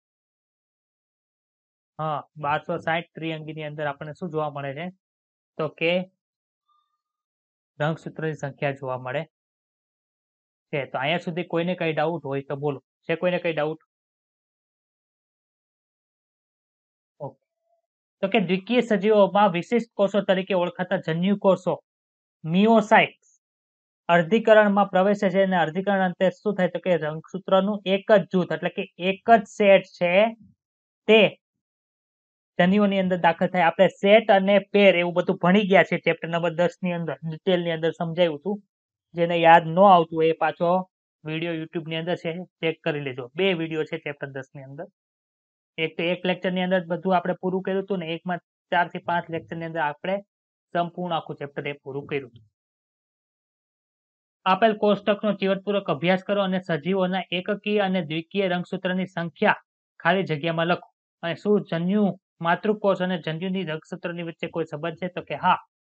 હા, બારસો સાઠ ત્રિઅંગીની અંદર આપણને શું જોવા મળે છે? તો કે રંગસૂત્રની સંખ્યા જોવા મળે છે. તો અહીંયા સુધી કોઈને કઈ ડાઉટ હોય તો બોલો. છે કોઈને કઈ ડાઉટ? ઓકે. તો કે દ્વિકીય સજીવોમાં વિશિષ્ટ કોષો તરીકે ઓળખાતા જન્યુ કોષો મિયોસાઇટ્સ અર્ધીકરણમાં પ્રવેશે છે અને અર્ધીકરણ અંતે શું થાય તો કે રંગસૂત્રનું એક જ જૂથ એટલે કે એક જ સેટ છે તે જન્યુઓની અંદર દાખલ થાય. આપણે સેટ અને પેર એવું બધું ભણી ગયા છે ચેપ્ટર નંબર દસ ની અંદર, ડિટેલ ની અંદર સમજાવ્યું હતું. જેને યાદ ન આવતું એ પાછો વિડીયો યુટ્યુબ ની અંદર છે, ચેક કરી લેજો. બે વિડીયો છે ચેપ્ટર દસ ની અંદર. એક તો એક લેક્ચર ની અંદર બધું આપણે પૂરું કર્યું હતું ને એકમાં ચાર થી પાંચ લેક્ચર ની અંદર આપણે સંપૂર્ણ આખું ચેપ્ટર એ પૂરું કર્યું હતું. આપેલ કોષ્ટકનો ચીવટપૂર્વક અભ્યાસ કરો અને સજીવોના એકકીય અને દ્વિકીય રંગસૂત્રની સંખ્યા ખાલી જગ્યામાં લખો. અને શું જન્યુ માતૃકોષ અને જન્યુની રંગસૂત્રની વચ્ચે કોઈ સંબંધ છે? તો કે હા,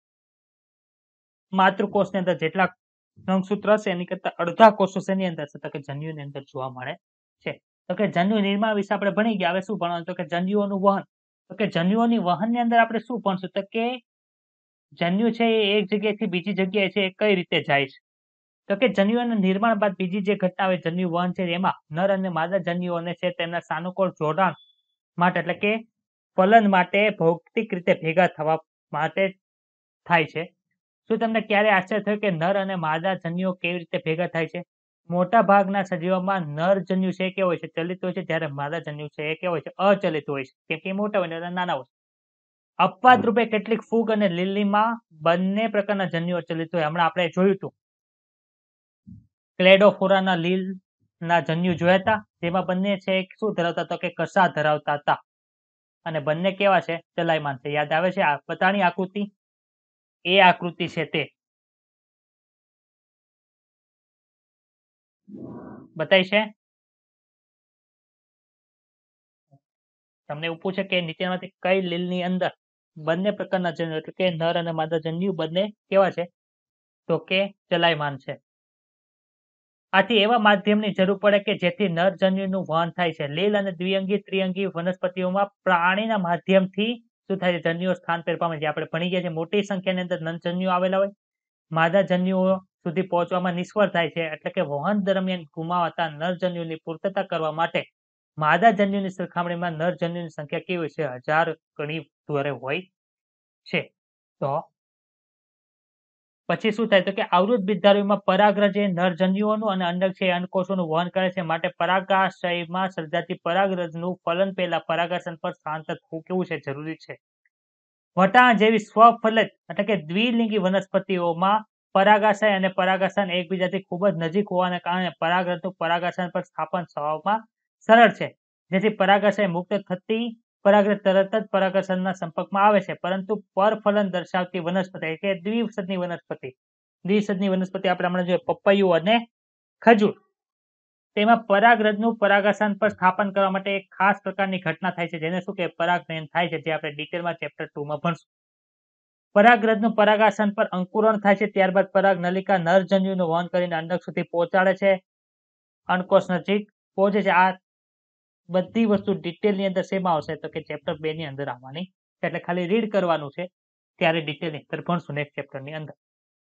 માતૃકોષની અંદર જેટલા રંગસૂત્ર હશે એની કરતા અડધા કોષો શેની અંદર છે? તો કે જન્યુની અંદર જોવા મળે છે. તો કે જન્યુ નિર્માણ વિશે આપણે ભણી ગયા. હવે શું ભણવાનું? તો કે જન્યુઓનું વહન. તો કે જન્યુઓની વહનની અંદર આપણે શું ભણશું? તો કે જન્યુ છે એ એક જગ્યાએથી બીજી જગ્યાએ છે એ કઈ રીતે જાય છે? તો કે જન્યુઓના નિર્માણ બાદ બીજી જે ઘટના હોય જન્યુ વહન છે એમાં નર અને માદા જન્યુઓને છે તેમના સાનુકૂળ જોડાણ માટે એટલે કે ફલન માટે ભૌતિક રીતે ભેગા થવા માટે થાય છે. શું તમને ક્યારે આશ્ચર્ય થયું કે નર અને માદા જન્યુઓ કેવી રીતે ભેગા થાય છે? મોટા ભાગના સજીવોમાં નર જન્યુ છે કેવો હોય છે? ચલિત હોય છે, જ્યારે માદા જન્યુ છે એ કેવો હોય છે? અચલિત હોય છે, કેમ કે મોટા હોય ને નાના હોય. અપવાદ રૂપે કેટલીક ફૂગ અને લીલીમાં બંને પ્રકારના જન્યુઓ ચલિત હોય. હમણાં આપણે જોયું હતું ક્લેડોફોરાના લીલ ના જન્યુ જોયા હતા, જેમાં બંને છે શું ધરાવતા હતા? કે કસા ધરાવતા હતા અને બંને કેવા છે? ચલાયમાન છે. યાદ આવે છે? આ બતાની આકૃતિ, એ આકૃતિ છે તે બતાવી છે. તમને એવું પૂછે કે નીચેમાંથી કઈ લીલની અંદર બંને પ્રકારના જન્યુ એટલે કે નર અને માદા જન્યુ બંને કેવા છે? તો કે ચલાયમાન છે. આથી એવા માધ્યમની જરૂર પડે કે જેથી નર જન્યુનું વહન થાય છે. લીલ અને દ્વિઅંગી ત્રિઅંગી વનસ્પતિઓમાં પ્રાણીના માધ્યમથી શું થાય છે? જન્યુઓ સ્થાન ફેરફાર જે આપણે ભણી ગયા છે. મોટી સંખ્યાની અંદર નર જન્યુઓ આવેલા હોય, માદા જન્યુઓ સુધી પહોંચવામાં નિષ્ફળ થાય છે. એટલે કે વહન દરમિયાન ગુમાવાતા નર જન્યુની પૂર્તતા કરવા માટે માદા જન્યુની સરખામણીમાં નર જન્યુની સંખ્યા કેવી હોય છે? હજાર ગણી વધારે હોય છે. તો પછી શું થાય? તો કે આવૃત બીજધારીઓમાં પરાગરજ એ નર જન્યુઓનું અને અંડક છે અંડકોષોનું વહન કરે છે. માટે પરાગાશયમાં સર્જાતી પરાગરજનું ફલન પહેલા પરાગાસન પર સ્થાનાંતર થવું કેવું છે? જરૂરી છે. વટાણ જેવી સ્વફલિત એટલે કે દ્વિલિંગી વનસ્પતિઓમાં પરાગાશય અને પરાગાસન એકબીજાથી ખૂબ જ નજીક હોવાને કારણે પરાગરજનું પરાગાસન પર સ્થાપન થવામાં સરળ છે. જેથી પરાગાશય મુક્ત થતી પરાગરજ તરત જ પરાગાસનના સંપર્કમાં આવે છે. પરંતુ પરફલન દર્શાવતી વનસ્પતિ એટલે દ્વિસદની વનસ્પતિ દ્વિસદની વનસ્પતિ આપણે હમણાં જોઈએ પપૈયું અને ખજૂર, તેમાં પરાગરજનું પરાગાસન પર સ્થાપન કરવા માટે એક ખાસ પ્રકારની ઘટના થાય છે જેને શું કે પરાગનયન થાય છે, જે આપણે ડિટેલમાં ચેપ્ટર ટુ માં ભણશું. પરાગરજનું પરાગાસન પર અંકુરણ થાય છે, ત્યારબાદ પરાગ નલિકા નર જન્યુનું વહન કરીને અંડક સુધી પહોંચાડે છે, અંડકોષ નજીક પહોંચે છે. આ બધી વસ્તુ ડિટેલની અંદર શેમાં આવશે? તો કે ચેપ્ટર બે ની અંદર આવવાની છે. એટલે ખાલી રીડ કરવાનું છે, ત્યારે ડિટેલની અંદર ભણશું નેક્સ્ટ ચેપ્ટરની અંદર.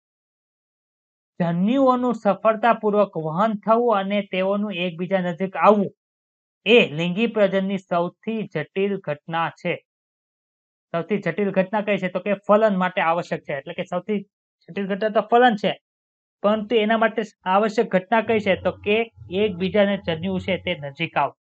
જન્યુઓનું સફળતાપૂર્વક વહન થવું અને તેઓનું એકબીજા નજીક આવવું એ લિંગી પ્રજનનની સૌથી જટિલ ઘટના છે. સૌથી જટિલ ઘટના કઈ છે? તો કે ફલન માટે આવશ્યક છે. એટલે કે સૌથી જટિલ ઘટના તો ફલન છે, પરંતુ એના માટે આવશ્યક ઘટના કઈ છે? તો કે એકબીજાને જન્યુ છે તે નજીક આવ.